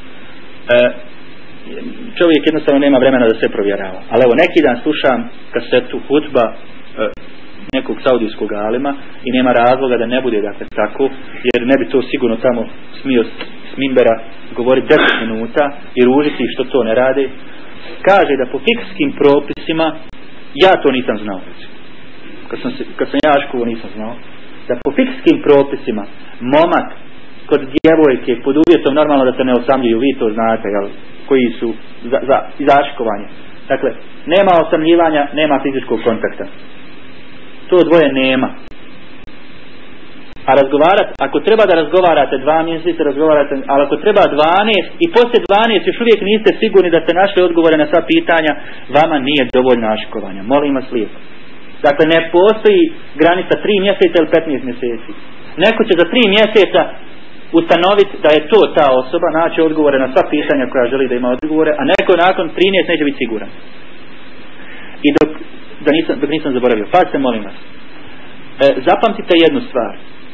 čovjek jednostavno nema vremena da se provjerava, ali evo neki dan slušam kasetu hudba nekog saudijskog alima i nema razloga da ne bude dakle tako, jer ne bi to sigurno tamo smio s minbera govoriti 10 minuta i ružiti što to ne rade. Kaže da po fikskim propisima, ja to nisam znao, kad sam jaškovo nisam znao, da po fikskim propisima momak kod djevojke, pod uvjetom normalno da se ne osamljuju, vi to znate, jel, koji su za zaškovanje. Dakle, nema osamljivanja, nema fizičkog kontakta. To dvoje nema. A razgovarati, ako treba da razgovarate 2 mjeseca, razgovarate, ali ako treba 12 i poslije 12 još uvijek niste sigurni da ste našli odgovore na sva pitanja, vama nije dovoljno aškovanja. Molim vas lijepo. Dakle, ne postoji granica 3 mjeseca ili 15 mjeseci. Neko će za 3 mjeseca ustanoviti da je to ta osoba, naći odgovore na sva pitanja koja želi da ima odgovore, a neko nakon 13 neće biti siguran. I dok nisam zaboravio, pazite molim vas, zapamtite jednu stvar.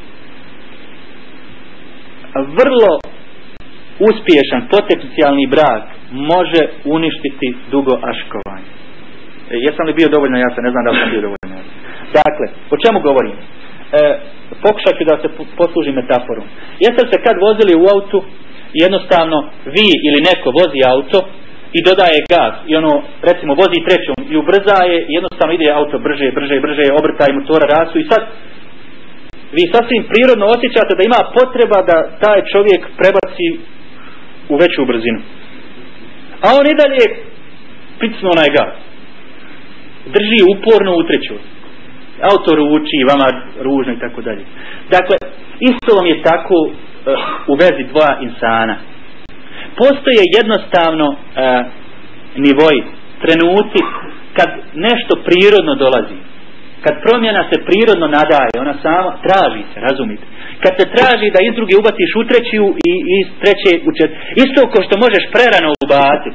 Vrlo uspješan potencijalni brak može uništiti dugo aškovanje. Jesam li bio dovoljno jasan? Ne znam da li sam bio dovoljno jasan. Dakle, o čemu govorim? pokušat ću da se poslužim metaforom. Jeste se kad vozili u autu, jednostavno vi ili neko vozi auto i dodaje gas i ono, recimo, vozi trećom i ubrzaje i jednostavno ide auto brže, obrtaj motora rastu i sad vi sasvim prirodno osjećate da ima potreba da taj čovjek prebaci u veću brzinu. A on i dalje pricnuo onaj gas. Drži uporno u treću. Auto ruči, vama ružno i tako dalje. Dakle, isto vam je tako u vezi dva insana. Postoje jednostavno nivoji, trenuci kad nešto prirodno dolazi. Kad promjena se prirodno nadaje, ona sama traži se, razumite. Kad se traži da iz druge ubaciš u treću i iz treće u četvrtu. Isto ko što možeš prerano ubaciti.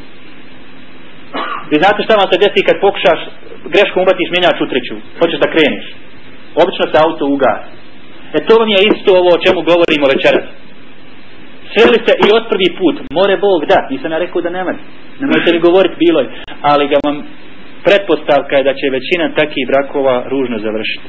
Vi znate šta vam se desi kad pokušaš greškom ubatiš mjenjač u treću. Hoćeš da kreniš. Obično se auto ugasi. To vam je isto ovo o čemu govorimo večeras. Sreli se i od prvi put. More Bog da. Nisam ja rekao da nemojte mi govoriti bilo je. Ali ga vam pretpostavka je da će većina takih brakova ružno završiti.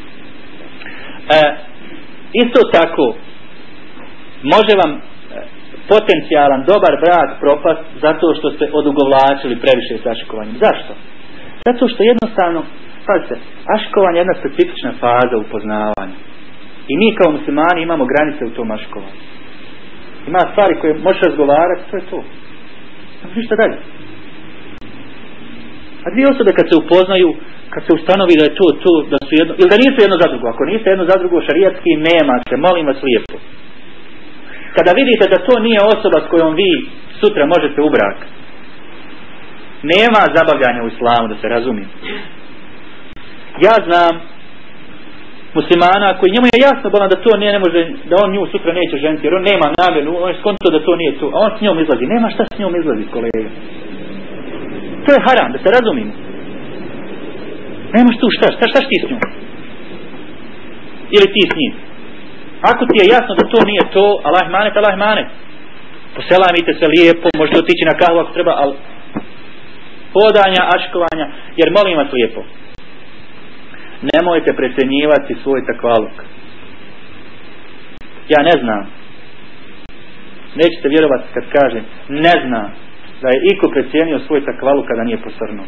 Isto tako može vam potencijalan dobar brak propast zato što ste odugovlačili previše s ašikovanjem. Zašto? Zato što jednostavno, pazite, ašikovanje je jedna specifična faza upoznavanja. I mi kao muslimani imamo granice u tom ašikovanju. Ima stvari koje možeš razgovarati, to je to. Ništa dalje. A dvije osobe kad se upoznaju, kad se ustanovi da je to, da su jedno, ili da nisu jedno za drugo. Ako niste jedno za drugo šarijatski, nema se, molim vas lijepo. Kada vidite da to nije osoba s kojom vi sutra možete u brak, nema zabavljanja u islamu, da se razumije. Ja znam muslimana koji njemu je jasno da to ne može, da on nju sutra neće ženiti, jer on nema namjeru, on je skonto da to nije to, a on s njom izlazi. Nema šta s njom izlazi, kolega. To je haram, da se razumimo. Nemaš tu šta ti s njom? Ili ti s njim? Ako ti je jasno da to nije to, Allah manet. Poselamite se lijepo, možete otići na kahvu ako treba, ali hodanja, aškovanja, jer molim vas lijepo, nemojte precjenjivati svoj takvaluk. Ja ne znam, nećete vjerovati kad kažem, ne znam da je iko precijenio svoj takvaluk kada nije posrnuo.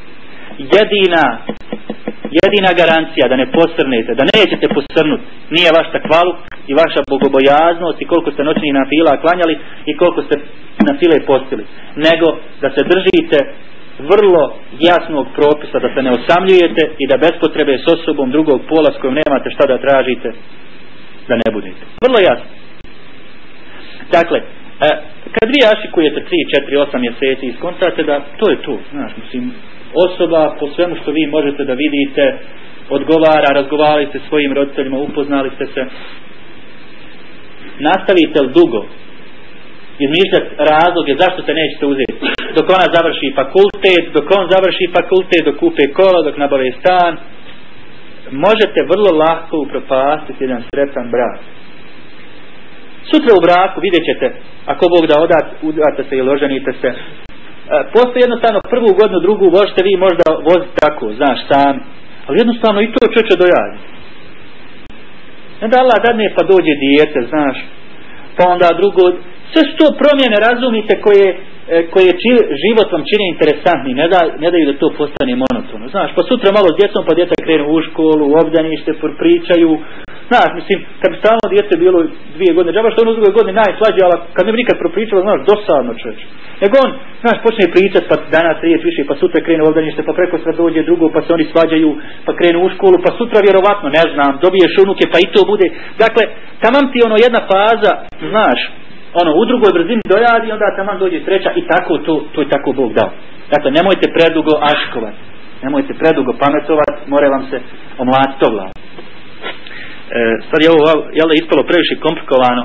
Jedina garancija da ne posrnete, da nećete posrnuti, nije vaš takvaluk i vaša bogobojaznost i koliko ste noćnih nafila klanjali i koliko ste na file postili, nego da se držite vrlo jasnog propisa, da se ne osamljujete i da bez potrebe s osobom drugog pola s kojom nemate šta da tražite, da ne budete. Vrlo jasno. Dakle, kad vi ašikujete 3, 4, 8 mjeseci i skontate da to je to, znaš, mislim, osoba po svemu što vi možete da vidite odgovara, razgovarali ste svojim roditeljima, upoznali ste se, nastavite li dugo izmišljati razloge zašto se nećete uzeti dok ona završi fakultet, dok on završi fakultet, dok kupe kolo, dok nabave stan, možete vrlo lako upropastiti jedan sretan brak. Sutra u braku vidjet ćete, ako Bog da udate se ili oženite se, postoji jednostavno prvu godinu, drugu možete vi možda voziti tako, znaš, sami, ali jednostavno i to čoče dojadi. Onda Allah dadne pa dođe dijete, znaš, pa onda drugo, sve što promjene, razumite, koje život vam čini interesantni, ne daju da to postane monotono, znaš, pa sutra malo s djecom, pa djeca krenu u školu, u obdanište, pričaju, znaš, mislim, kad bi stalno djece bilo 2 godine, džaba što ono u 2 godine najslađe, ali kad ne bi nikad propričalo, znaš, dosadno čovječ. Nego on, znaš, počne pričati, pa danas riječ više, pa sutra krenu u obdanište, pa preko sve dođe drugo, pa se oni svađaju, pa krenu u školu, pa sutra vjerovatno, ne znam, dobiješ unuke, pa i to bude. Dakle, taman ti ono jedna faza, znaš, ono u drugoj brzini dojadi, onda taman dođe treća i tako to je tako Bog dao. Dakle, nemojte predugo aškovati, nemojte predugo pametovati, more vam se omlatiti o glavu. Sad je ovo ispalo previše komplikovano.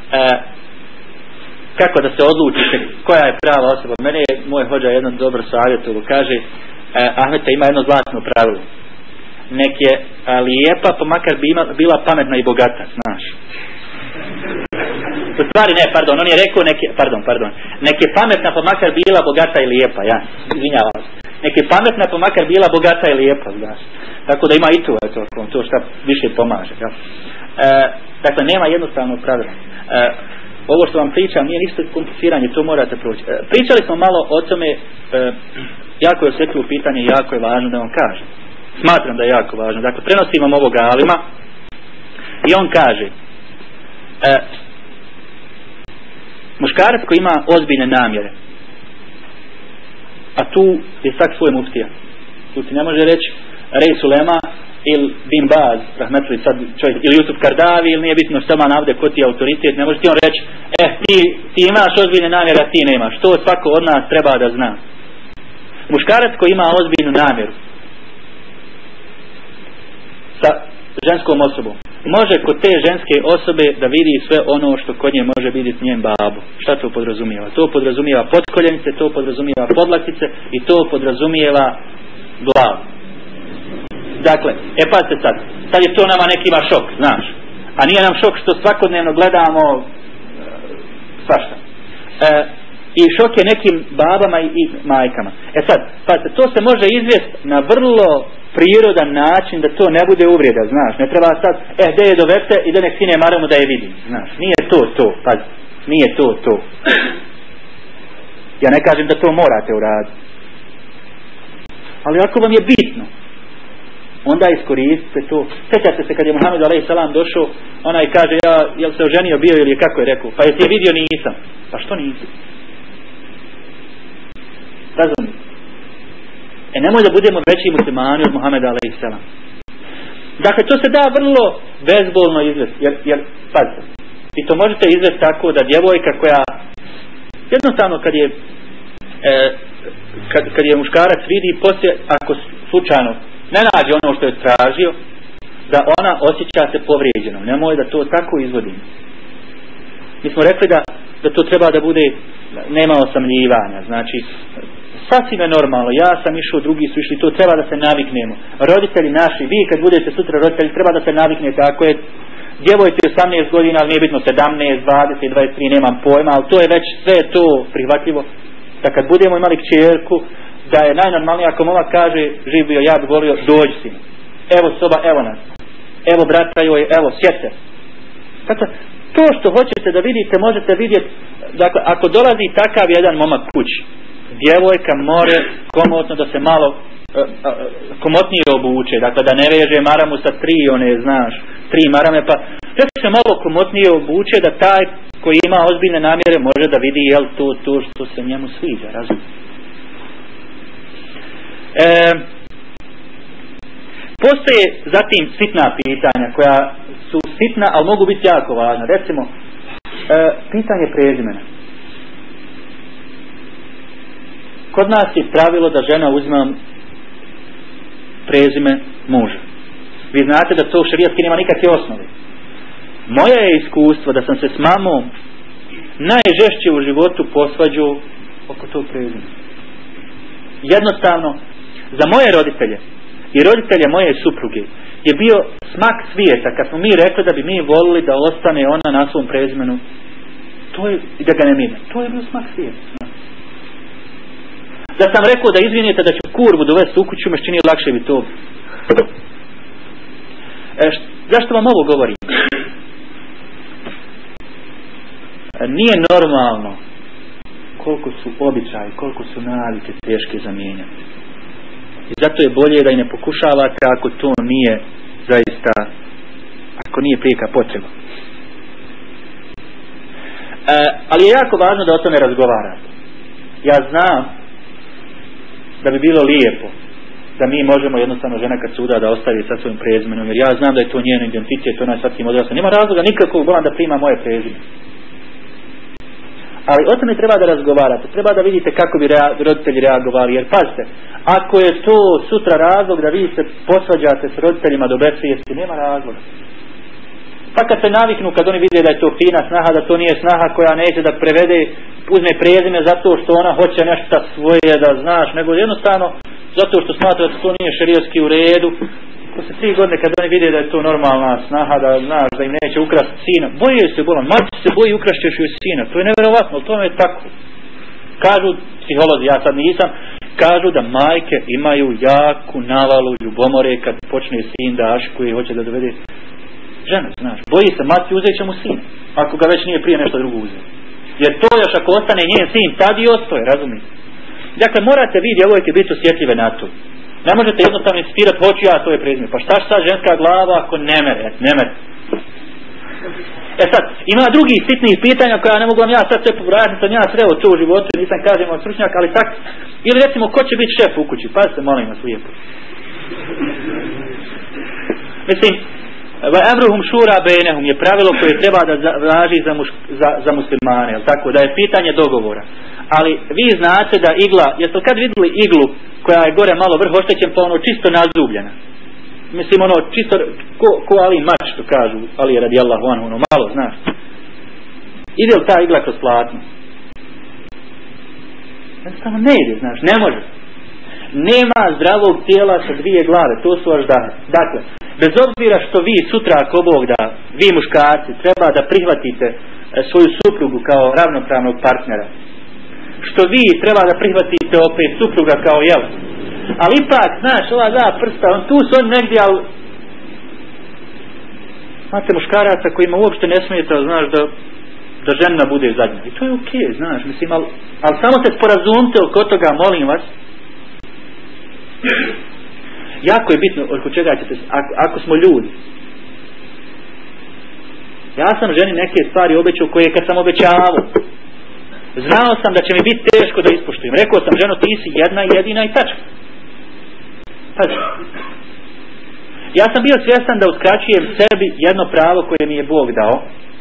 Kako da se odlučite koja je prava osoba? Mene je moj hođa jedno dobro savjetovo, kaže, Ahmeta ima jedno zlatno pravilo. Nek je lijepa, pa makar bi bila pametna i bogata, znaš. U stvari ne, pardon, on je rekao nek je pametna, pa makar bila bogata i lijepa, ja, izvinjavam se. Nek je pametna pa makar bila bogata i lijepa, znaš. Tako da ima i to šta više pomaže. Ja. Dakle, nema jednostavnog pravila. Ovo što vam pričam nije ništa kompliciranje, to morate proći. Pričali smo malo o tome, jako je osjetljivo pitanje, jako je važno da vam kažem. Smatram da je jako važno. Dakle, prenosim vam ovog alima i on kaže, muškarac koji ima ozbiljne namjere, a tu je svak svoj muftija. Tu ti ne može reći Rej Sulema ili Bin Baz, rahmetli sad čovjek, ili Jusuf Kardavi, ili nije bitno što ma navde ko ti je autoritet, ne može ti on reći, ti imaš ozbiljne namjere, a ti nemaš. To svako od nas treba da zna. Muškarac koji ima ozbiljnu namjeru sa ženskom osobom, može kod te ženske osobe da vidi sve ono što kod nje može vidjeti njen babu. Šta to podrazumijeva? To podrazumijeva potkoljenice, to podrazumijeva podlaktice i to podrazumijeva glavu. Dakle, pazite sad je to nama nekima šok, znaš. A nije nam šok što svakodnevno gledamo svašta. I šok je nekim babama i majkama. Sad, pazite, to se može izvesti na vrlo prirodan način da to ne bude uvreda, znaš. Ne treba sad, gdje je dovete i da nek sine maramu da je vidim, znaš. Nije to, pazite, nije to. Ja ne kažem da to morate uraditi. Ali ako vam je bitno, onda iskoristite to. Sjećate se kad je Muhammed a.s. došao, onaj kaže, jel se oženio bio ili kako je rekao, pa jesi je vidio? Nisam. Pa što nisi? Razumite? Nemoj da budemo veći muslimani od Muhameda a.s. Dakle, to se da vrlo bezbolno izvesti, jer pazite, i to možete izvesti tako da djevojka koja jednostavno kad je muškarac vidi, poslije ako slučajno ne nađe ono što je tražio, da ona osjeća se povrijeđenom. Nemoj da to tako izvodimo. Mi smo rekli da to treba da bude, nema osamljivanja. Znači, sasvim je normalno. Ja sam išao, drugi su išli, to treba da se naviknemo. Roditelji naši, vi kad budete sutra roditelji, treba da se naviknete. Ako je djevojci 18 godina, ali nije bitno 17, 20, 23, nemam pojma, ali to je već sve to prihvatljivo. Da kad budemo imali kćerku, da je najnormalnije ako momak kaže, živ bio, ja bi volio, dođi si mi. Evo soba, evo nas. Evo brata joj, evo sjete. Dakle, to što hoćete da vidite, možete vidjeti. Dakle, ako dolazi takav jedan momak kući, djevojka more komotno da se malo komotnije obuče, dakle da ne veže maramu sa 3 marame, pa da se malo komotnije obuče, da taj koji ima ozbiljne namjere može da vidi jel to što se njemu sviđa, razumije. Postoje zatim sitna pitanja koja su sitna, ali mogu biti jako važna. Recimo, pitanje prezimena. Kod nas je pravilo da žena uzima prezime muža. Vi znate da to šerijatski nema nikakve osnove. Moje je iskustvo da sam se s mamom najžešće u životu posvađao oko tog prezimena. Jednostavno, za moje roditelje i roditelje moje supruge je bio smak svijeta kad smo mi rekli da bi mi volili da ostane ona na svom prezimenu, to je, da ga ne mine. To je bio smak svijeta. Da sam rekao da izvinite da ću kurvu dovesti u kuću, me čini lakše bi to. Zašto vam ovo govorim? Nije normalno koliko su običaji, koliko su navike teške zamijenjati. I zato je bolje da i ne pokušavate ako to nije zaista, ako nije prijeka potreba. Ali je jako važno da o tome razgovarate. Ja znam da bi bilo lijepo da mi možemo jednostavno žena kad suda da ostavi sa svojim prezimenom, jer ja znam da je to njen identitet, ona je sasvim odrasla. Nema razloga nikakvog volam da prima moje prezime. Ali o tome treba da razgovarate, treba da vidite kako bi roditelji reagovali, jer pazite, ako je to sutra razlog da vi se posvađate s roditeljima do besvijesti, nema razloga. Pa kad se naviknu, kad oni vide da je to fina snaha, da to nije snaha koja neće da prevede, uzme prezime zato što ona hoće nešto svoje da znaš, nego jednostavno zato što smatra da to nije šerijatski u redu. Posle 3 godine kad oni vide da je to normalna snaha, da znaš da im neće ukrasti sina, boje se bolan, mati se boji ukrašćeš joj sina, to je nevjerovatno, to je tako. Kažu psiholozi, ja sad nisam, Kažu da majke imaju jaku navalu ljubomore kad počne sin da aškuje i hoće da dovede ženu, znaš. Boji se mati, uzet će mu sin, ako ga već nije prije nešto drugo uzeo. Jer to još ako ostane njen sin, tad i ostoje, razumijete? Dakle, morate vi, djevojke, biti osjetljive na to. Ne možete jednostavno insistirati, hoću ja, to je prezime. Pa šta ženska glava ako ne mere? E sad, ima drugih sitnih pitanja koja ne mogu vam ja sad sve pobrajati, sam ja sreo to u životu, nisam kažem od stručnjaka, ali tak, ili recimo ko će biti šef u kući, pazite molim vas lijepo. Mislim, Emruhum šura bejnehum je pravilo koje treba da važi za muslimane, jel tako, da je pitanje dogovora. Ali vi znate da igla, jeste li kad vidjeli iglu koja je gore malo vrh oštećen pa ono čisto nazubljena? Mislim ono čisto ko Ali mač što kažu, Ali radijallahu anhu, ono malo, znaš. Ide li ta igla kroz platno? Jednostavno ne ide, znaš, ne može. Nema zdravog tijela sa dvije glave, to su aždahe. Dakle, bez obzira što vi sutra ako Bog da, vi muškarci, treba da prihvatite svoju suprugu kao ravnopravnog partnera. Što vi treba da prihvatite opet supruga kao jel. Ali ipak, znaš, ova dva prsta, tu su oni negdje, ali imate muškaraca kojima uopšte ne smijete, znaš, da žena bude zadnja. I to je okej, znaš, mislim, ali samo se sporazumite oko toga, molim vas. Jako je bitno oko čega ćete, ako smo ljudi. Ja sam ženi neke stvari obećao koje kad sam obećavao, znao sam da će mi biti teško da ispoštujem. Rekao sam, ženo, ti si jedna jedina i tačka. Ja sam bio svjestan da uskraćujem sebi jedno pravo koje mi je Bog dao,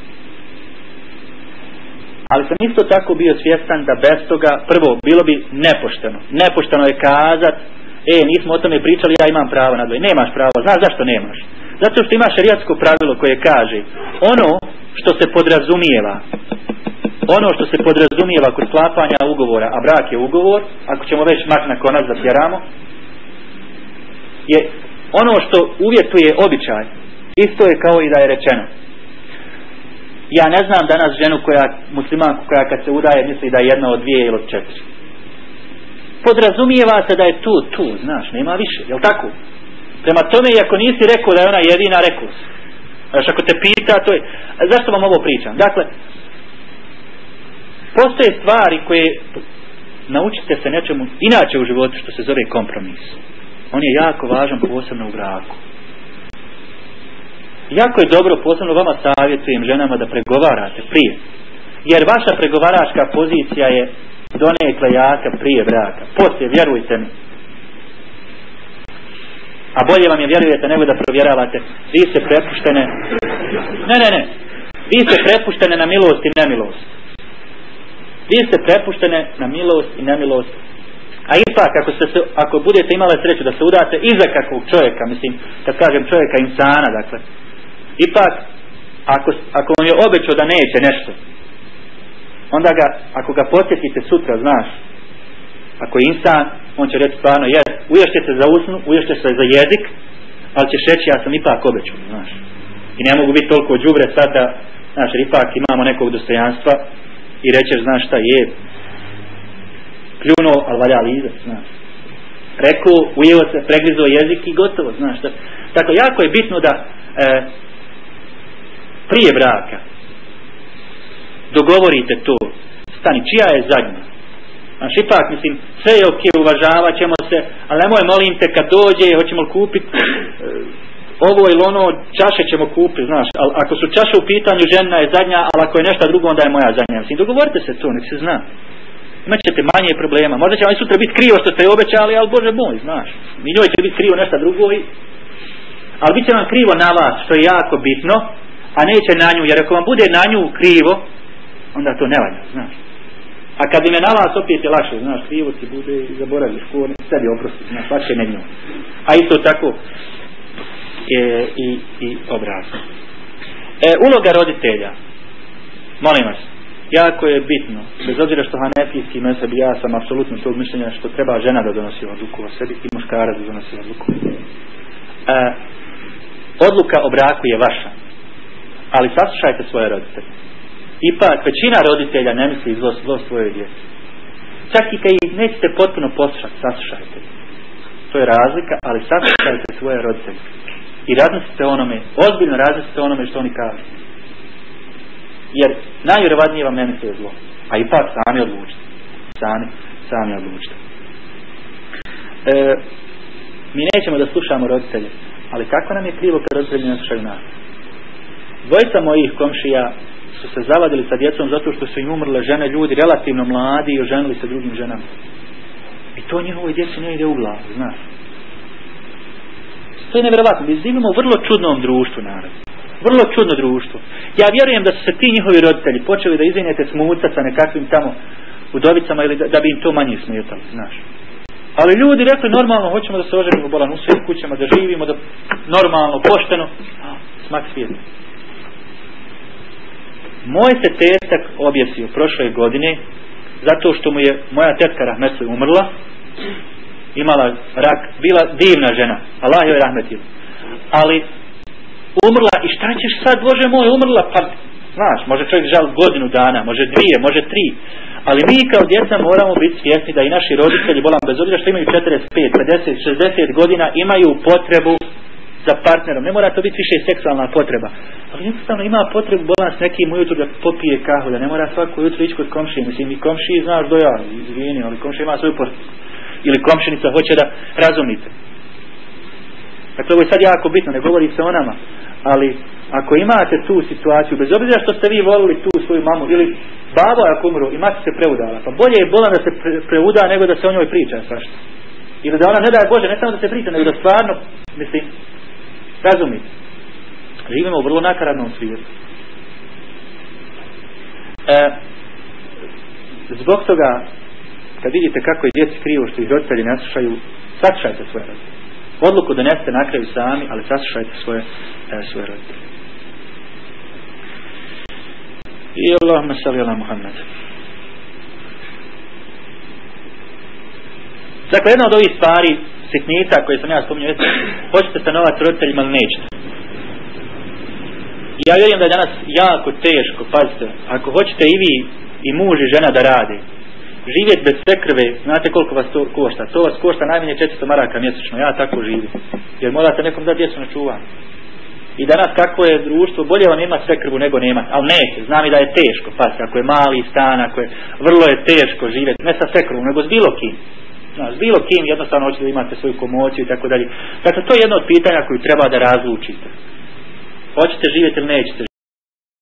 ali sam isto tako bio svjestan da bez toga, prvo, bilo bi nepošteno. Nepošteno je kazat, nismo o tome pričali, ja imam pravo na dvoje. Nemaš pravo, znaš zašto nemaš? Zato što ima šerijatsko pravilo koje kaže, ono što se podrazumijeva kod sklapanja ugovora, a brak je ugovor, ako ćemo već mak na konac da tjeramo, je ono što uvjetuje običaj, isto je kao i da je rečeno. Ja ne znam danas ženu muslimanku koja kad se udaje misli da je jedna od dvije ili od četiri. Podrazumijeva se da je tu, znaš, nema više, jel tako? Prema tome, ako nisi rekao da je ona jedina, rekao si. Znaš, ako te pita, to je. Zašto vam ovo pričam? Dakle, postoje stvari koje naučite se nečemu inače u životu što se zove kompromis. On je jako važan, posebno u braku. Jako je dobro, posebno vama savjetujem ženama da pregovarate prije. Jer vaša pregovaračka pozicija je donekle jaka prije braka. Poslije, vjerujte mi. A bolje vam je, vjerujete, nego da provjeravate. Vi ste prepuštene. Ne. Vi ste prepuštene na milost i nemilost. Vi ste prepuštene na milost i nemilost. A ipak, ako budete imali sreću da se udate iza kakvog čovjeka, mislim, kad kažem čovjeka, insana, dakle, ipak, ako vam je obećao da neće nešto, onda ako ga posjetite sutra, znaš, ako je insan, on će reći stvarno, uješće se za usnu, uješće se za jezik, ali ćeš reći, ja sam ipak obećao, znaš. I ne mogu biti toliko đubre sad da, znaš, jer ipak imamo nekog dostojanstva i rećeš, znaš šta je, pljunuo, ali valja lizat, znaš. Rekao, ujeo se, pregrizao jezik i gotovo, znaš. Tako, jako je bitno da prije braka dogovorite to. Stani, čija je zadnja? Znaš, ipak, mislim, sve je ok, uvažavat ćemo se, ali nemoj, molim te, kad dođe, hoćemo li kupiti ovo ili ono, čaše ćemo kupiti, znaš. Ali ako su čaše u pitanju, žena je zadnja, ali ako je nešto drugo, onda je moja zadnja. Mislim, dogovorite se to, nek se zna. Imat ćete manje problema. Možda će vam sutra biti krivo što ste obećali, ali Bože moj, znaš. I njoj će biti krivo nešto drugo, ali bit će vam krivo na vas, što je jako bitno, a neće na nju, jer ako vam bude na nju krivo, onda to ne valja, znaš. A kad im je na vas, opet je lakše, znaš, krivo ti bude i zaboraviš, sebi oprosti, znaš, lakše ne njom. A isto tako i obrazno. Uloga roditelja, molim vas, jako je bitno, bez obzira što hanefijski mezheb, ja sam apsolutno tog mišljenja što treba žena da donosi odluku o sebi i muškarac da donosi odluku. Odluka o braku je vaša, ali saslušajte svoje roditelje. Ipak većina roditelja ne misli zlo svoje djece. čak i kad ih nećete potpuno poslušati, saslušajte. To je razlika, ali saslušajte svoje roditelje. I razmislite onome, ozbiljno razmislite onome što oni kažu. Jer najvjerovatnije vam ne misle zlo. A ipak sami odlučite. Sami odlučite. Mi nećemo da slušamo roditelje, ali kako nam je krivo kad roditelji ne slušaju nas? Dvojica mojih komšija su se zavadili sa djecom zato što su im umrle žene, ljudi relativno mladi i oženili se drugim ženama. I to njihovoj djeci ne ide u glavu, znaš. To je nevjerovatno. Mi živimo u vrlo čudnom društvu, narod. Vrlo čudno društvo. Ja vjerujem da su se ti njihovi roditelji počeli da izvinjete smuca sa nekakvim tamo udovicama ili da bi im to manje smetalo, znaš. Ali ljudi rekli normalno, hoćemo da se oženimo bolan u svojim kućama, da živimo, da normalno, pošteno, smak svijeta. Moj se tetak objesio prošle godine zato što mu je moja tetka rahmetli umrla, imala rak, bila divna žena, Allah joj rahmetil, ali umrla i šta ćeš sad, Bože moj, umrla, pa znaš, može čovjek žal godinu dana, može 2, može 3, ali mi kao djeca moramo biti svjesni da i naši roditelji, bolam, bez obzira što imaju 45, 50, 60 godina, imaju potrebu za partnerom. Ne mora to biti više seksualna potreba, ali jednostavno ima potrebu bolan s nekim ujutru da popije kahu, da ne mora svako jutro ići kod komšije. Mislim, i komšiji znaš do ja, izvini, ali komšija ima svoju potrebu. Ili komšinica hoće da razumite. Dakle, ovo je sad jako bitno, ne govori se o nama, ali ako imate tu situaciju, bez obzira što ste vi volili tu svoju mamu, ili babo ako umru i mati se preudala, pa bolje je bolan da se preuda nego da se o njoj priča svašta. Ili da ona, ne daj Bože, ne samo da se priča, nego da stvarno, mislim, razumite. Živimo u vrlo nakaradnom svijetu. Zbog toga, kad vidite kako je djeci krivo što ih roditelji ne slušaju, saslušajte svoje roditelje. Odluku donesete na kraju sami, ali saslušajte svoje roditelje. I Allahumma salli ala Muhammad. Dakle, jedna od ovih stvari, sitnica koje sam ja spominjao, hoćete stanovati s roditeljima ili nećete. Ja vjerujem da je danas jako teško, pazite, ako hoćete i vi i muž i žena da rade, živjeti bez svekrve, znate koliko vas to košta? To vas košta najmanje 400 maraka mjesečno, ja tako živim. Jer morate nekom dati djecu na čuvanje. I danas kako je društvo, bolje vam ima svekrvu nego nema, ali neće, znam i da je teško, pazite, ako je mali stan, ako je, vrlo je teško živjeti, ne sa svekrvom, nego s bilo kim. S bilo kim jednostavno hoćete da imate svoju komociju i tako dalje. Dakle, to je jedno od pitanja koju treba da razlučite. Hoćete živjeti ili nećete